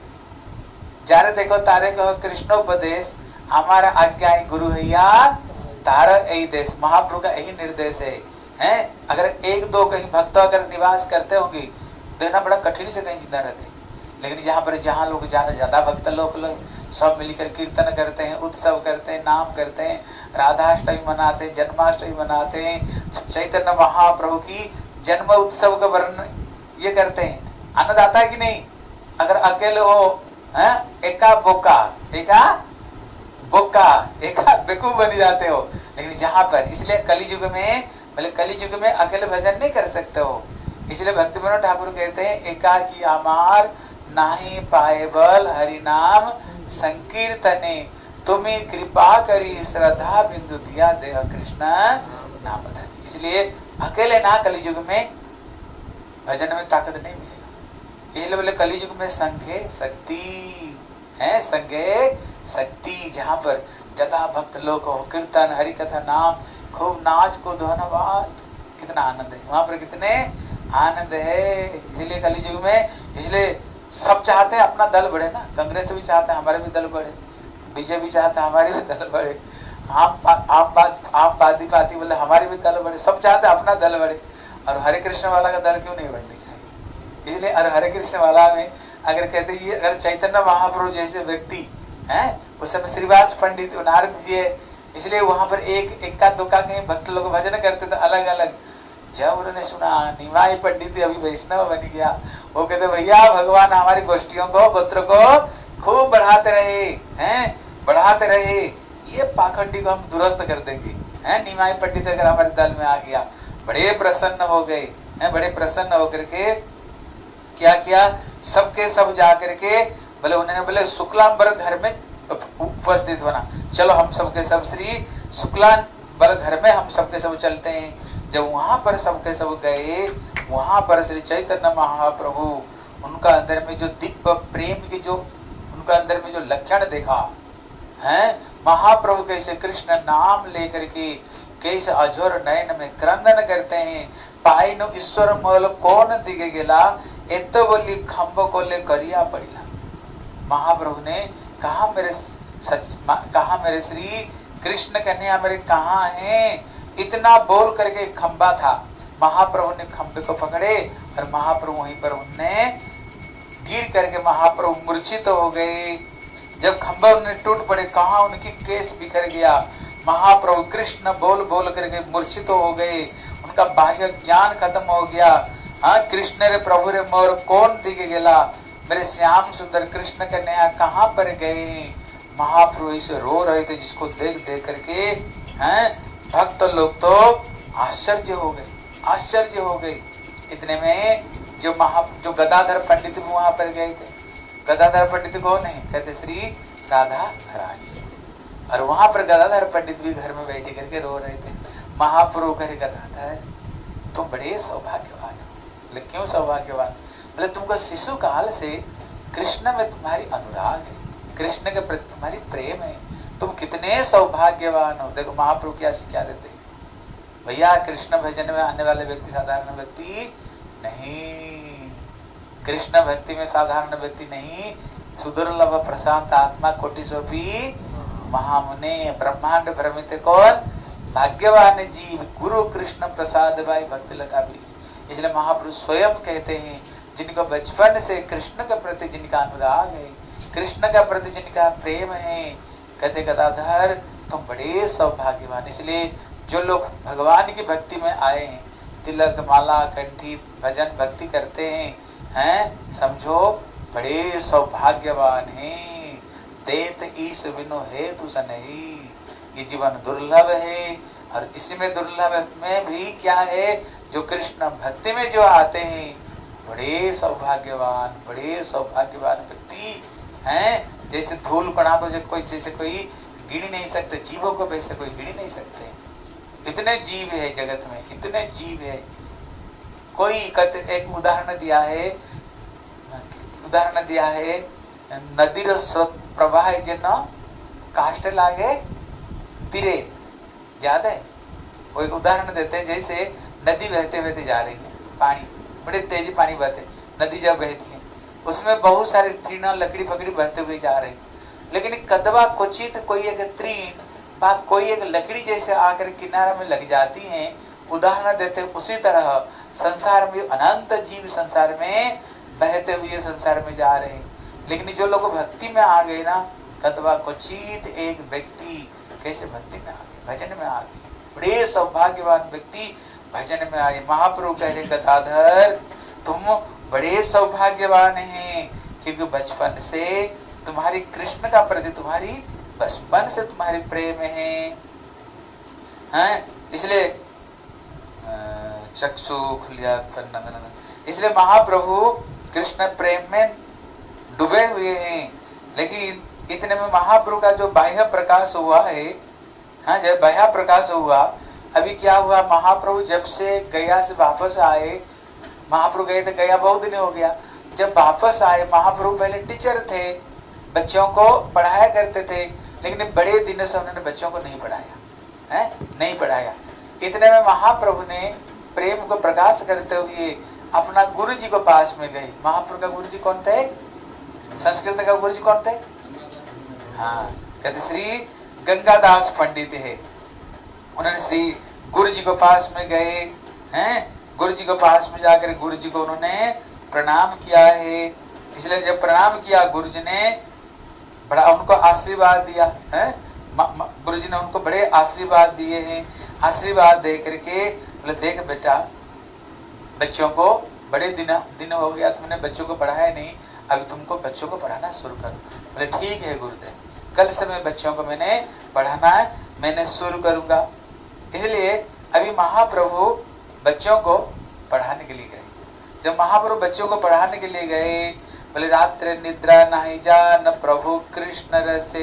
जारे देखो तारे कहो कृष्णोपदेश, हमारा आज्ञा गुरु हैया तारा यही देश। महाप्रभु का यही निर्देश है। अगर एक दो कहीं भक्त अगर निवास करते होंगे, देना बड़ा कठिन से कहीं जिंदा रहते, लेकिन यहाँ पर जहाँ लोग ज्यादा भक्त लोग सब मिलकर कीर्तन करते हैं, उत्सव करते हैं, नाम करते हैं, राधाष्टमी मनाते हैं, जन्माष्टमी मनाते हैं, चैतन्य महाप्रभु की जन्म उत्सव का वर्णन ये करते हैं। आनंद आता है कि नहीं। अगर अकेले हो एका बोका, एका बोका एक बेकूफ बन जाते हो। लेकिन जहां पर, इसलिए कलियुग में, बोले कलियुग में अकेले भजन नहीं कर सकते हो। इसलिए भक्ति विनोद ठाकुर कहते हैं एकाकी आमार नाही पाए बल हरि नाम संकीर्तने, तुम्हें कृपा करी श्रद्धा बिंदु दिया देह कृष्ण नाम धन। इसलिए अकेले ना कलियुग में भजन में ताकत नहीं मिलेगा। इसलिए बोले कलियुग में संघे शक्ति है, संघे शक्ति, जहां पर जता भक्त लोग हो, कीर्तन हरि कथा नाम, खूब नाच को ध्वनवास, कितना आनंद है वहां पर, कितने आनंद है। इसलिए कलियुग में, इसलिए सब चाहते हैं अपना दल बढ़े ना, कांग्रेस भी चाहते हैं हमारे भी दल बढ़े, बीजेपी भी चाहता है हमारे भी दल बढ़े, आप पाती बोले हमारे भी दल बढ़े, सब चाहते हैं अपना दल बढ़े। और हरे कृष्ण वाला का दल क्यों नहीं बढ़नी चाहिए। इसलिए और हरे कृष्ण वाला में अगर कहते ये, अगर चैतन्य महाप्रभु जैसे व्यक्ति हैं, उस समय श्रीवास पंडित नारद जी है, इसलिए वहां पर एक इक्का दुक्का कहीं भक्त लोग भजन करते थे अलग अलग। जब उन्होंने सुना निमाई पंडित अभी वैष्णव बन गया, वो कहते भैया भगवान हमारी गोष्ठियों को, गोत्र को खूब बढ़ाते रहे हैं, बढ़ाते रहे, ये पाखंडी को हम दुरुस्त कर देंगे हैं। निमाई पंडित अगर हमारे दल में आ गया, बड़े प्रसन्न हो गए हैं, बड़े प्रसन्न होकर के क्या किया, सबके सब जा करके बोले, उन्होंने बोले शुक्लांबर घर में उपस्थित होना, चलो हम सबके सब श्री शुक्लांबर घर में हम सबके सब चलते हैं। जब वहां पर सबके सब गए, वहां पर श्री चैतन्य महाप्रभु, उनका अंदर में जो दिव्य प्रेम की जो उनका अंदर में जो लक्षण देखा है, महाप्रभु कैसे कृष्ण नाम लेकर के कैसे अझोर नयन में क्रंदन करते हैं, पाई नो ईश्वर मोल कौन दिगे गेला, एतो बोली खम्बो को ले करिया पड़िला। महाप्रभु ने कहा मेरे श्री कृष्ण कन्हैया मेरे कहाँ हैं, इतना बोल करके खंबा था, महाप्रभु ने खंबे को पकड़े और महाप्रभु वहीं पर उनने गिर करके महाप्रभु मूर्छित हो गए। जब खंबा उन्हें टूट पड़े, कहा उनकी केस बिखर गया, महाप्रभु कृष्ण बोल बोल करके मूर्छित हो गए, उनका बाह्य ज्ञान खत्म हो गया। हाँ, कृष्ण रे प्रभु रे मोर कौन दिखे गेला, मेरे श्याम सुंदर कृष्ण कन्हैया कहाँ पर गए। महाप्रभु इसे रो रहे थे, जिसको देख देख करके हैं भक्त लोग तो आश्चर्य हो गए, आश्चर्य हो गए। इतने में जो गदाधर पंडित भी वहां पर गए थे। गदाधर पंडित कौन है, कहते श्री राधा रानी। और वहां पर गदाधर पंडित भी घर में बैठे करके रो रहे थे। महाप्रभु करे गदाधर तुम बड़े सौभाग्यवान हो। बोले क्यों सौभाग्यवान, बोले तुमको शिशु काल से कृष्ण में तुम्हारी अनुराग है, कृष्ण के प्रति तुम्हारी प्रेम है, तुम कितने सौभाग्यवान हो। देखो महाप्रभु क्या शिक्षा देते, भैया कृष्ण भजन में आने वाले व्यक्ति साधारण व्यक्ति नहीं, कृष्ण भक्ति में साधारण व्यक्ति नहीं, सुदुर्लभ प्रशांत आत्मा कोटि सोपी महामुने, ब्रह्मांड भ्रमित कौन, भाग्यवान जीव, गुरु कृष्ण प्रसाद भाई भक्ति लता बीज। इसलिए महाप्रभु स्वयं कहते हैं, जिनको बचपन से कृष्ण के प्रति जिनका अनुराग है, कृष्ण के प्रति जिनका प्रेम है, कहते गदाधर तुम बड़े सौभाग्यवान। इसलिए जो लोग भगवान की भक्ति में आए हैं, तिलक माला कंठी भजन भक्ति करते हैं, समझो बड़े सौभाग्यवान हैं। देत ईश बिनु हेतु सनहि, ये जीवन दुर्लभ है। और इसमें दुर्लभ में भी क्या है, जो कृष्ण भक्ति में जो आते हैं, बड़े सौभाग्यवान, बड़े सौभाग्यवान व्यक्ति हैं। जैसे धूल कणा को जैसे कोई गिन नहीं सकते, जीवों को वैसे कोई गिन नहीं सकते। इतने जीव है जगत में, इतने जीव है। कोई एक उदाहरण दिया है नदीर स्रोत प्रवाह जन काष्ट लागे तीरे, याद है? वो एक उदाहरण देते हैं, जैसे नदी बहते बहते जा रही है, पानी बड़े तेजी पानी बहते, नदी जब बहती है उसमें बहुत सारे तीर्ण लकड़ी पकड़ी बहते हुए जा रहे, लेकिन कदवा क्वचित कोई एक तीर्ण बा कोई एक लकड़ी जैसे आकर किनारे में लग जाती हैं। उदाहरण देते उसी तरह संसार में अनंत जीव संसार में बहते हुए संसार में जा रहे हैं, लेकिन जो लोग भक्ति में आ गए ना, कदवा क्वचित एक व्यक्ति कैसे भक्ति में आ गए, भजन में आ गए, बड़े सौभाग्यवान व्यक्ति भजन में आए। महाप्रभु कह रहे गदाधर तुम बड़े सौभाग्यवान हैं, क्योंकि बचपन से तुम्हारी कृष्ण का प्रति तुम्हारी बचपन से तुम्हारी प्रेम है, हैं? इसलिए चक्षु खुलिया नंदन, इसलिए महाप्रभु कृष्ण प्रेम में डूबे हुए हैं। लेकिन इतने में महाप्रभु का जो बाह्य प्रकाश हुआ है, हाँ, जब बाह्य प्रकाश हुआ, अभी क्या हुआ, महाप्रभु जब से गया से वापस आए, महाप्रभु गए थे गया बहुत दिन हो गया, जब वापस आए महाप्रभु पहले टीचर थे, बच्चों को पढ़ाया करते थे, लेकिन बड़े दिनों से उन्होंने बच्चों को नहीं पढ़ाया है, नहीं पढ़ाया। इतने में महाप्रभु ने प्रेम को प्रकाश करते हुए अपना गुरु जी को पास में गए। महाप्रभु का गुरु जी कौन थे? संस्कृत का गुरु जी कौन थे? हाँ, कहते श्री गंगादास पंडित है। उन्होंने श्री गुरु जी को पास में गए हैं, गुरु जी को पास में जाकर गुरु जी को उन्होंने प्रणाम किया है। इसलिए जब प्रणाम किया, गुरु जी ने बड़ा उनको आशीर्वाद दिया है, गुरु जी ने उनको बड़े आशीर्वाद दिए हैं। आशीर्वाद दे करके बोले, देख बेटा, बच्चों को बड़े दिन हो गया तुमने बच्चों को पढ़ाया नहीं, अभी तुमको बच्चों को पढ़ाना शुरू करो। बोले ठीक है गुरुदेव, कल से मैं बच्चों को मैंने पढ़ाना है, मैंने शुरू करूंगा। इसलिए अभी महाप्रभु बच्चों को पढ़ाने के लिए गए। जब महाप्रभु बच्चों को पढ़ाने के लिए गए, बोले रात्रि निद्रा नहीं जान प्रभु कृष्ण रसे,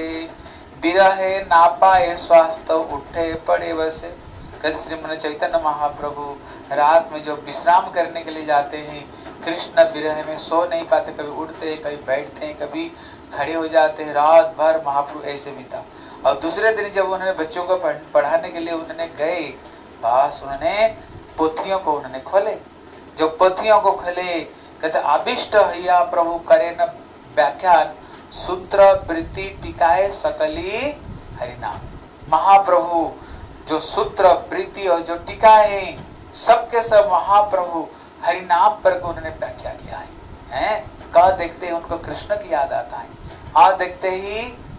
बिरहे ना पाए स्वास्थ्य उठे पड़े बसे। कहते श्रीमन चैतन्य महाप्रभु रात में जो विश्राम करने के लिए जाते हैं, कृष्ण विरह में सो नहीं पाते, कभी उठते हैं, कभी बैठते हैं, कभी खड़े हो जाते हैं। रात भर महाप्रभु ऐसे बीता। और दूसरे दिन जब उन्होंने बच्चों को पढ़ाने के लिए उन्होंने गए, बस उन्होंने पोथियों को उन्होंने खोले। जो पोथियों को खोले, कहते अभिष्ट हैया प्रभु करे न व्याख्यान, सूत्र वृत्ति टिकाए सकली हरिनाम। महाप्रभु जो सूत्र वृत्ति और जो टीका है, सबके सब महाप्रभु हरिनाम पर को उन्होंने व्याख्या किया है। कह देखते ही उनको कृष्ण की याद आता है, आ देखते ही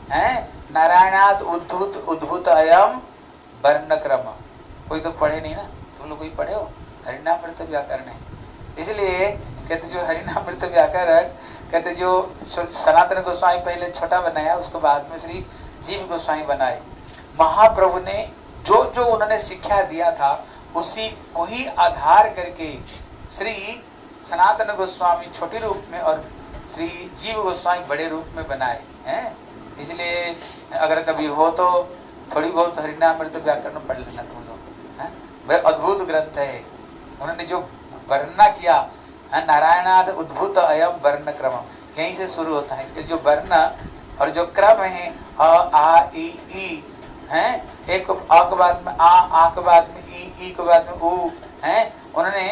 नारायणाद उद्भूत उद्भूत अयम वर्ण क्रम। कोई तो पढ़े नहीं ना, तुम लोग कोई पढ़े हो? हरिनामृत व्याकरण है। इसलिए कहते जो हरिनामृत व्याकरण, कहते जो सनातन गोस्वामी पहले छोटा बनाया, उसको बाद में श्री जीव गोस्वामी बनाए। महाप्रभु ने जो जो उन्होंने शिक्षा दिया था, उसी को ही आधार करके श्री सनातन गोस्वामी छोटे रूप में और श्री जीव गोस्वामी बड़े रूप में बनाए हैं। इसलिए अगर कभी हो तो थोड़ी बहुत हरिनामृत व्याकरण पढ़ लेना तुम लोग, बड़े अद्भुत ग्रंथ है। उन्होंने जो वर्णना किया, नारायणाद उद्भूत अयम वर्ण क्रम, यहीं से शुरू होता है। इसके जो वर्ण और जो क्रम है, अ आ ई हैं, एक आ के बाद में आ के बाद में ई के बाद में ऊ हैं। उन्होंने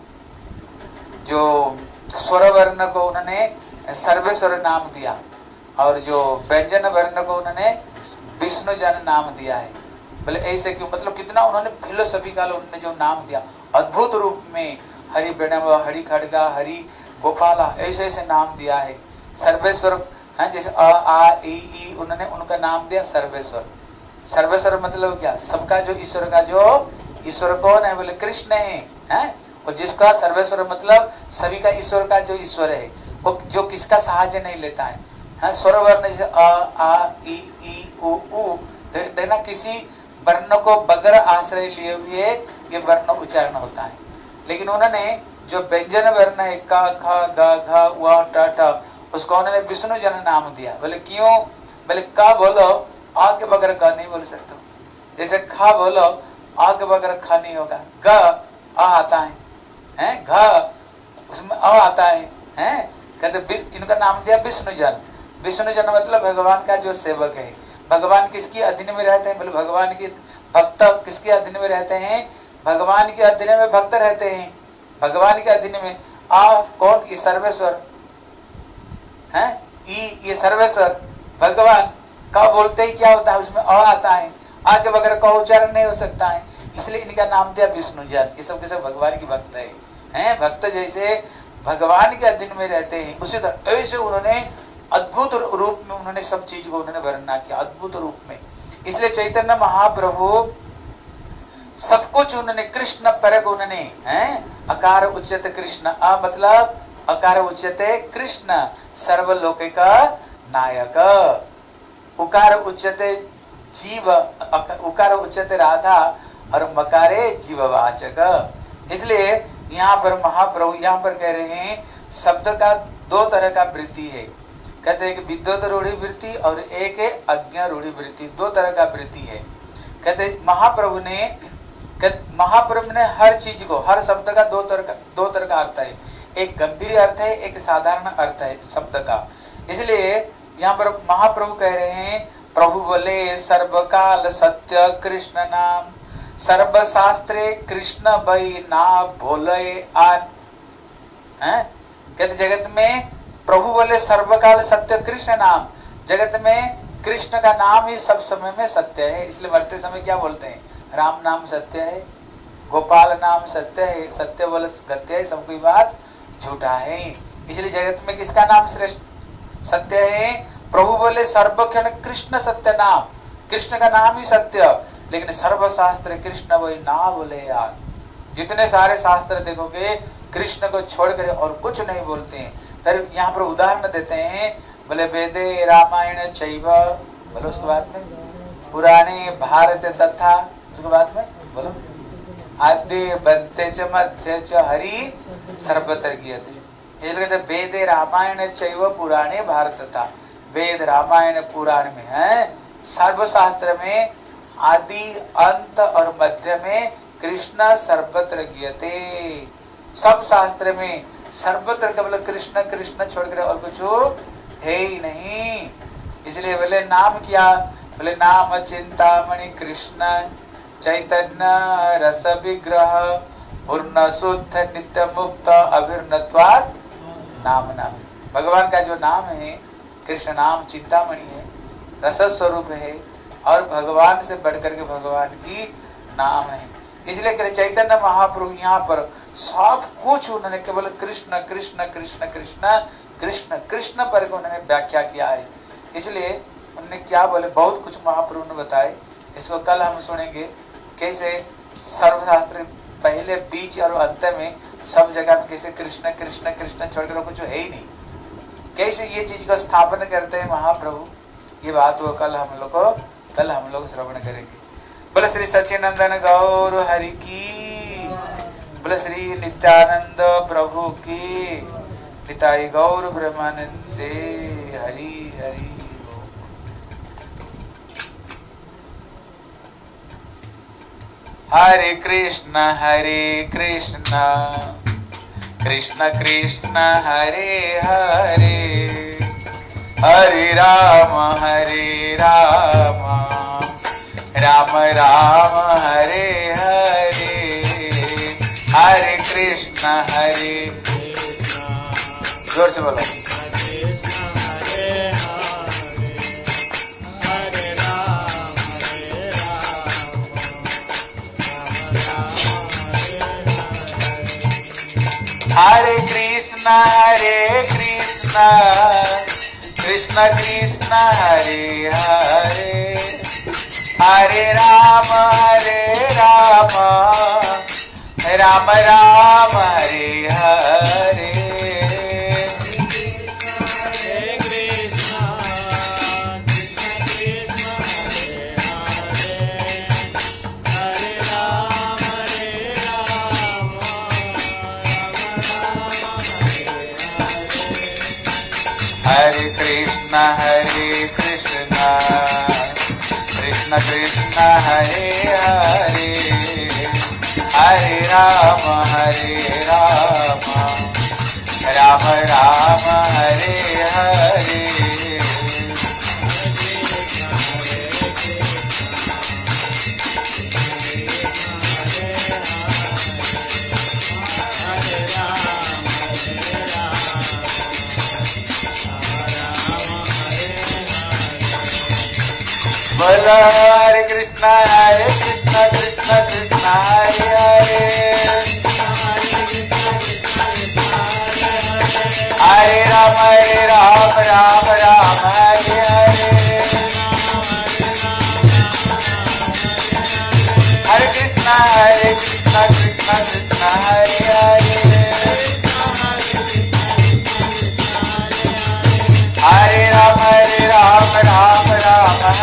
जो स्वर वर्ण को उन्होंने सर्वेश्वर नाम दिया, और जो व्यंजन वर्ण को उन्होंने विष्णु जन नाम दिया है। बोले ऐसे क्यों? मतलब कितना उन्होंने फिलोसफिकल उन्होंने जो नाम दिया अद्भुत रूप में, हरि प्रणव, हरि खड़गा, हरि गोपाला, ऐसे ऐसे नाम दिया है। सर्वेश्वर है, जैसे अ आ ई उन्होंने उनका नाम दिया सर्वेश्वर। सर्वेश्वर मतलब क्या? सबका जो ईश्वर का जो ईश्वर कौन है? बोले कृष्ण है। और जिसका सर्वेश्वर मतलब सभी का ईश्वर का जो ईश्वर है, वो जो किसका सहायता नहीं लेता है। हाँ, स्वर वर्ण जैसे अ आ ई उ देना, किसी वर्ण को बगैर आश्रय लिए हुए ये वर्ण उच्चारण होता है। लेकिन उन्होंने जो व्यंजन वर्ण है क ख ग घ व ट ट, उसको उन्होंने विष्णु जन नाम दिया। बोले क्यों? बोले क बोलो, आ के बगैर क नहीं बोल सकते। जैसे ख बोलो, आ के बगैर ख नहीं होगा। ग आ आता है, घ उसमें अ आता है। कहते इनका नाम दिया विष्णु जन। विष्णु जन मतलब भगवान का जो सेवक है। भगवान किसकी अधीन में रहते हैं? बोले भगवान की भक्त किसके अधीन में रहते हैं? भगवान के अधीन में भक्त रहते हैं। भगवान के अधीन में आ कौन? ये सर्वेश्वर है। ये सर्वेश्वर भगवान का बोलते ही क्या होता है? उसमें अ आता है, आ के बगैर क उच्चारण नहीं हो सकता है। इसलिए इनका नाम दिया विष्णु जन। ये सब के सब भगवान की भक्त है। भक्त जैसे भगवान के अधीन में रहते हैं, उसी तरह ऐसे उन्होंने अद्भुत रूप में उन्होंने सब चीज को उन्होंने वर्णना किया, अद्भुत रूप में। इसलिए चैतन्य महाप्रभु सब कुछ उन्होंने कृष्ण परक उन्होंने अकार उच्यते कृष्ण, मतलब अकार उच्यते कृष्ण सर्वलोक का नायक, उकार उच्यते जीव, उकार उच्यते राधा और मकारे जीववाचक। इसलिए यहाँ पर महाप्रभु यहाँ पर कह रहे हैं शब्द का दो तरह का वृत्ति है। कहते हैं कि विद्युत रूढ़ी वृत्ति और एक है अज्ञा रूढ़ी वृत्ति, दो तरह का वृत्ति है। कहते महाप्रभु ने हर चीज को, हर शब्द का दो तरह का अर्थ है। एक गंभीर अर्थ है, एक साधारण अर्थ है शब्द का। इसलिए यहाँ पर महाप्रभु कह रहे हैं, प्रभु बोले सर्वकाल सत्य कृष्ण नाम, सर्वशास्त्रे कृष्ण बई ना बोले आन। कहते जगत में प्रभु बोले सर्वकाल सत्य कृष्ण नाम, जगत में कृष्ण का नाम ही सब समय में सत्य है। इसलिए मरते समय क्या बोलते हैं, राम नाम सत्य है, गोपाल नाम सत्य है, सत्य बोले सत्य है, सब कोई बात झूठा है। इसलिए जगत में किसका नाम श्रेष्ठ सत्य है, प्रभु बोले सर्वक्षण कृष्ण सत्य नाम, कृष्ण का नाम ही सत्य। लेकिन सर्वशास्त्र कृष्ण वही ना बोले यार, जितने सारे शास्त्र देखोगे कृष्ण को छोड़कर और कुछ नहीं बोलते हैं। फिर यहाँ पर उदाहरण देते हैं, बोले वेदे रामायण चैव, बोलो उसके बाद में पुराणे भारत तथा, उसके बाद में बोलो आद्य बंते च मध्य च हरि सर्वत्र गीयते। इसलिए कहते वेदे रामायण चैव पुराणे भारत तथा, वेद रामायण पुराण में है, सर्वशास्त्र में आदि अंत और मध्य में कृष्ण सर्वत्र गीयते। सब शास्त्र में सर्वत्र केवल कृष्ण कृष्ण छोड़कर और कुछ है ही नहीं। इसलिए बोले नाम क्या, बोले नाम चिंतामणि कृष्ण चैतन्य रस विग्रह पूर्ण शुद्ध नित्य मुक्त अभिर्नत्वात् नाम नाम। भगवान का जो नाम है कृष्ण नाम चिंतामणि है, रस स्वरूप है और भगवान से बढ़कर के भगवान की नाम है। इसलिए चैतन्य महाप्रभु यहाँ पर सब कुछ उन्होंने केवल कृष्ण कृष्ण कृष्ण कृष्ण कृष्ण कृष्ण पर उन्होंने व्याख्या किया है। इसलिए उन्होंने क्या बोले, बहुत कुछ महाप्रभु ने बताए। इसको कल हम सुनेंगे कैसे सर्वशास्त्र पहले बीच और अंत में सब जगह में कैसे कृष्ण कृष्ण कृष्ण छोड़कर कुछ है ही नहीं, कैसे ये चीज को स्थापन करते हैं महाप्रभु। ये बात वो कल हम लोग श्रवण करेंगे। बोले श्री सच्चिदानंद गौर हरि की, बोले श्री नित्यानंद प्रभु की, निताई गौर ब्रह्मानंदे हरि हरि। हरे कृष्ण कृष्ण कृष्ण हरे हरे, हरे राम राम राम हरे हरे, हरे कृष्ण जोर से बोलो हरे कृष्ण कृष्ण कृष्ण हरे हरे, हरे राम राम राम हरे हरे। हरे कृष्ण कृष्ण कृष्ण हरे हरे, हरे राम राम राम हरे हरे। बोलो हरे कृष्ण कृष्ण कृष्ण हरे हरे, हरे राम राम राम हरे हरे, हरे कृष्ण कृष्ण कृष्ण हरे हरे, हरे राम राम राम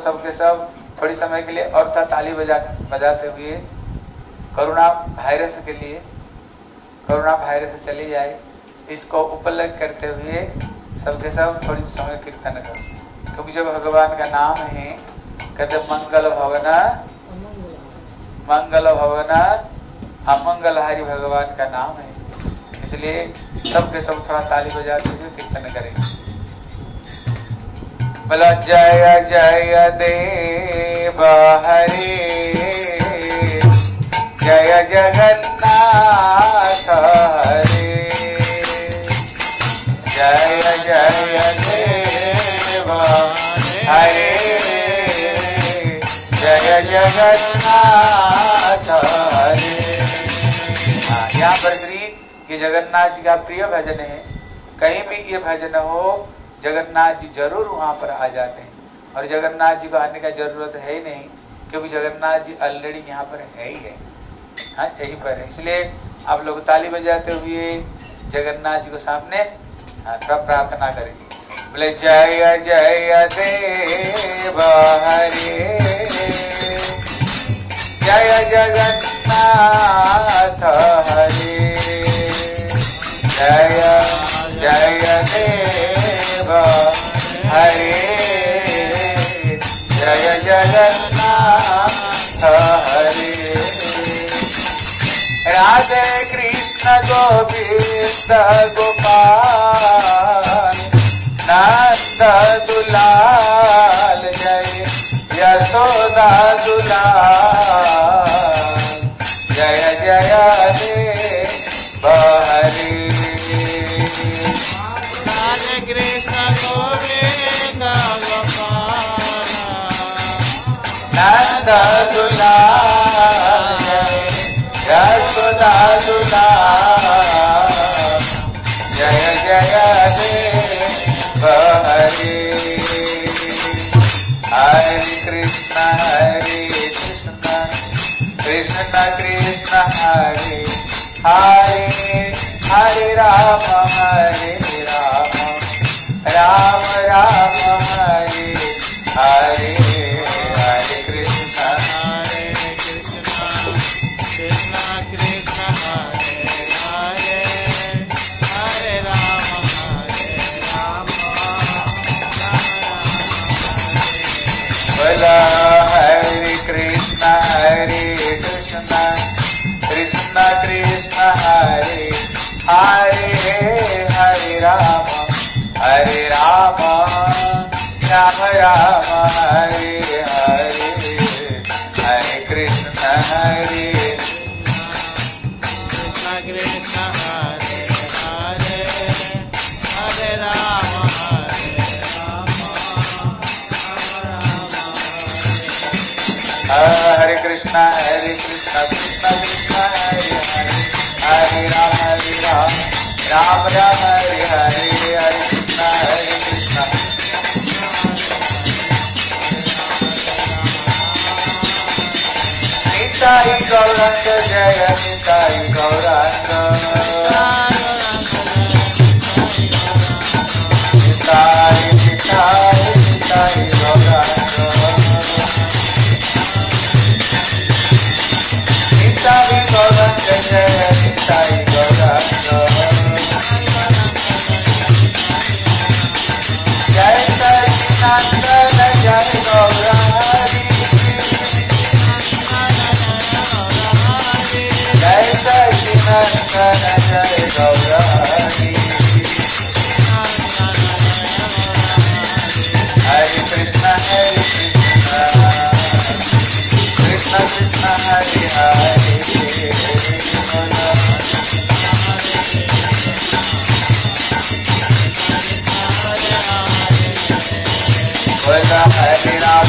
सबके सब थोड़ी समय के लिए और था ताली बजाते हुए कोरोना वायरस के लिए, कोरोना वायरस चली जाए इसको उपलक्ष्य करते हुए सबके सब थोड़ी समय कीर्तन करो, क्योंकि जब भगवान का नाम है कहते मंगल भवना अमंगलहारी भगवान का नाम है, इसलिए सबके सब थोड़ा ताली बजाते हुए कीर्तन करेंगे। बोला जय जय देव हरे, जय जगन्नाथ हरे, जय जय देव हरे, जय जगन्नाथ हरे। यहाँ पर श्री ये जगन्नाथ जी का प्रिय भजन है, कहीं भी ये भजन हो जगन्नाथ जी जरूर वहाँ पर आ जाते हैं, और जगन्नाथ जी को आने का जरूरत है ही नहीं, क्योंकि जगन्नाथ जी ऑलरेडी यहाँ पर है ही है, हाँ यहीं पर है। इसलिए आप लोग ताली बजाते हुए जगन्नाथ जी को सामने प्रार्थना करेंगे। बोले जय जय देव हरे, जय जगन्नाथ हरे, जय जय देव हरे, जय जगन्नाथ हरे। राधे कृष्ण गोविंद गोपाल नंद दुलाल, जय यशोदा दुलाल, जय जय देव हरे। राधे कृष्ण गोविंद गोपाल नंद दुलाल, यशोदा दुलाल, जय जय देव हरे। हरे कृष्ण कृष्ण कृष्ण हरे हरे, हरे राम राम राम हरे हरे, हरे कृष्ण कृष्ण कृष्ण हरे हरे, हरे राम बोला हरे कृष्ण कृष्ण कृष्ण कृष्ण हरे हरे, हरे राम राम राम हरे हरे, हरे कृष्ण कृष्ण हरे हरे, हरे राम हरे कृष्ण कृष्ण कृष्ण हरे हरे, हरे राम राम राम हरे हरे, हरे कृष्ण निताई गौरंग जय निताई गौरंग, निताई निताई निताई गौरंग, निताई गौरंग जय निताई गौरंग, जय सच्चिदानंद जय गौरहरि, जय सच्चिदानंद जय गौरहरि। हरे कृष्ण कृष्ण कृष्ण हरे हरे, बोला हरे राम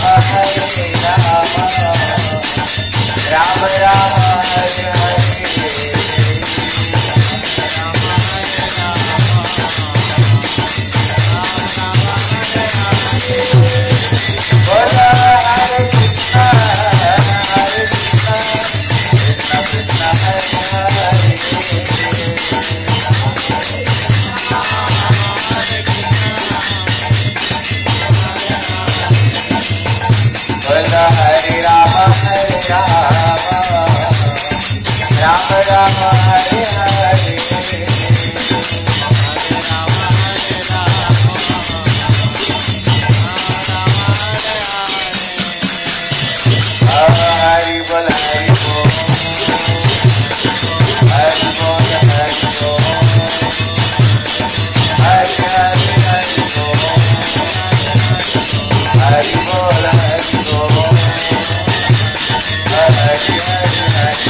राम राम हरे हरे, बोला हरे कृष्ण कृष्ण कृष्ण हरे हरे, राम राम हरे हरे हरि बोल हरि बोल हरि बोल हरि बोल हरि हरि हरि बोल हरि बोल हरि बोल हरि हरि हरि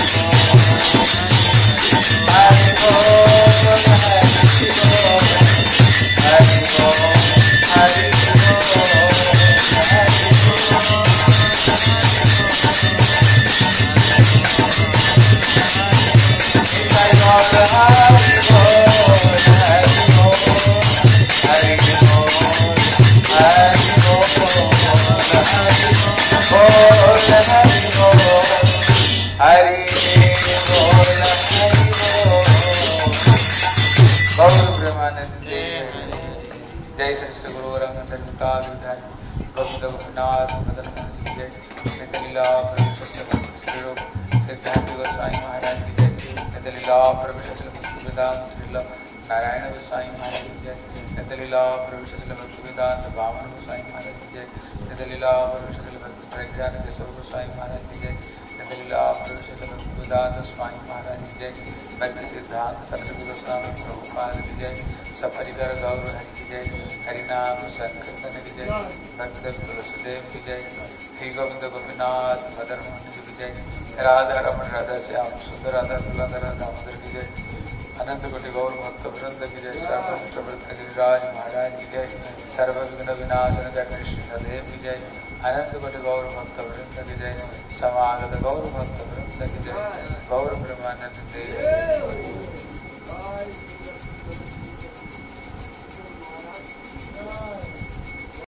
जय श्री श्री गुरु रंगनाथ गोविंद गोपीनाथ मदन मोहन जय नितलीला श्री रूप सिद्धार्थ गोस्वामी महाराज की जय नितलीला प्रवेश वेदांत श्रीला नारायण गोस्वामी महाराज की जय नितलीला प्रवेश वेदांत वामन गोस्वामी महाराज की जय नितलीला प्रवेश प्रज्ञान केशव गोस्वामी महाराज की जय नितलीला प्रवेश वेदांत स्वामी महाराज की जय भक्ति सिद्धांत सरस्वती गोस्वामी प्रभुपाद की जय सपरिकर गौर हरि की जय हरिनाम संकीर्तन की जय भक्त तुलसीदेव की जय श्री गोविंद गोपीनाथ मदन मोहन की जय राधा रमन राधा श्याम सुंदर राधा सुलंदर दामोदर की जय अनंत कोटि गौर भक्त वृंद की जय सर्ववृत गिरिराज महाराज की जय सर्व विघ्न विनाशन कृष्ण देव की जय अनंत कोटि गौर भक्त वृंद की जय समागत गौर भक्त वृंद की जय गौर ब्रह्मानंद देव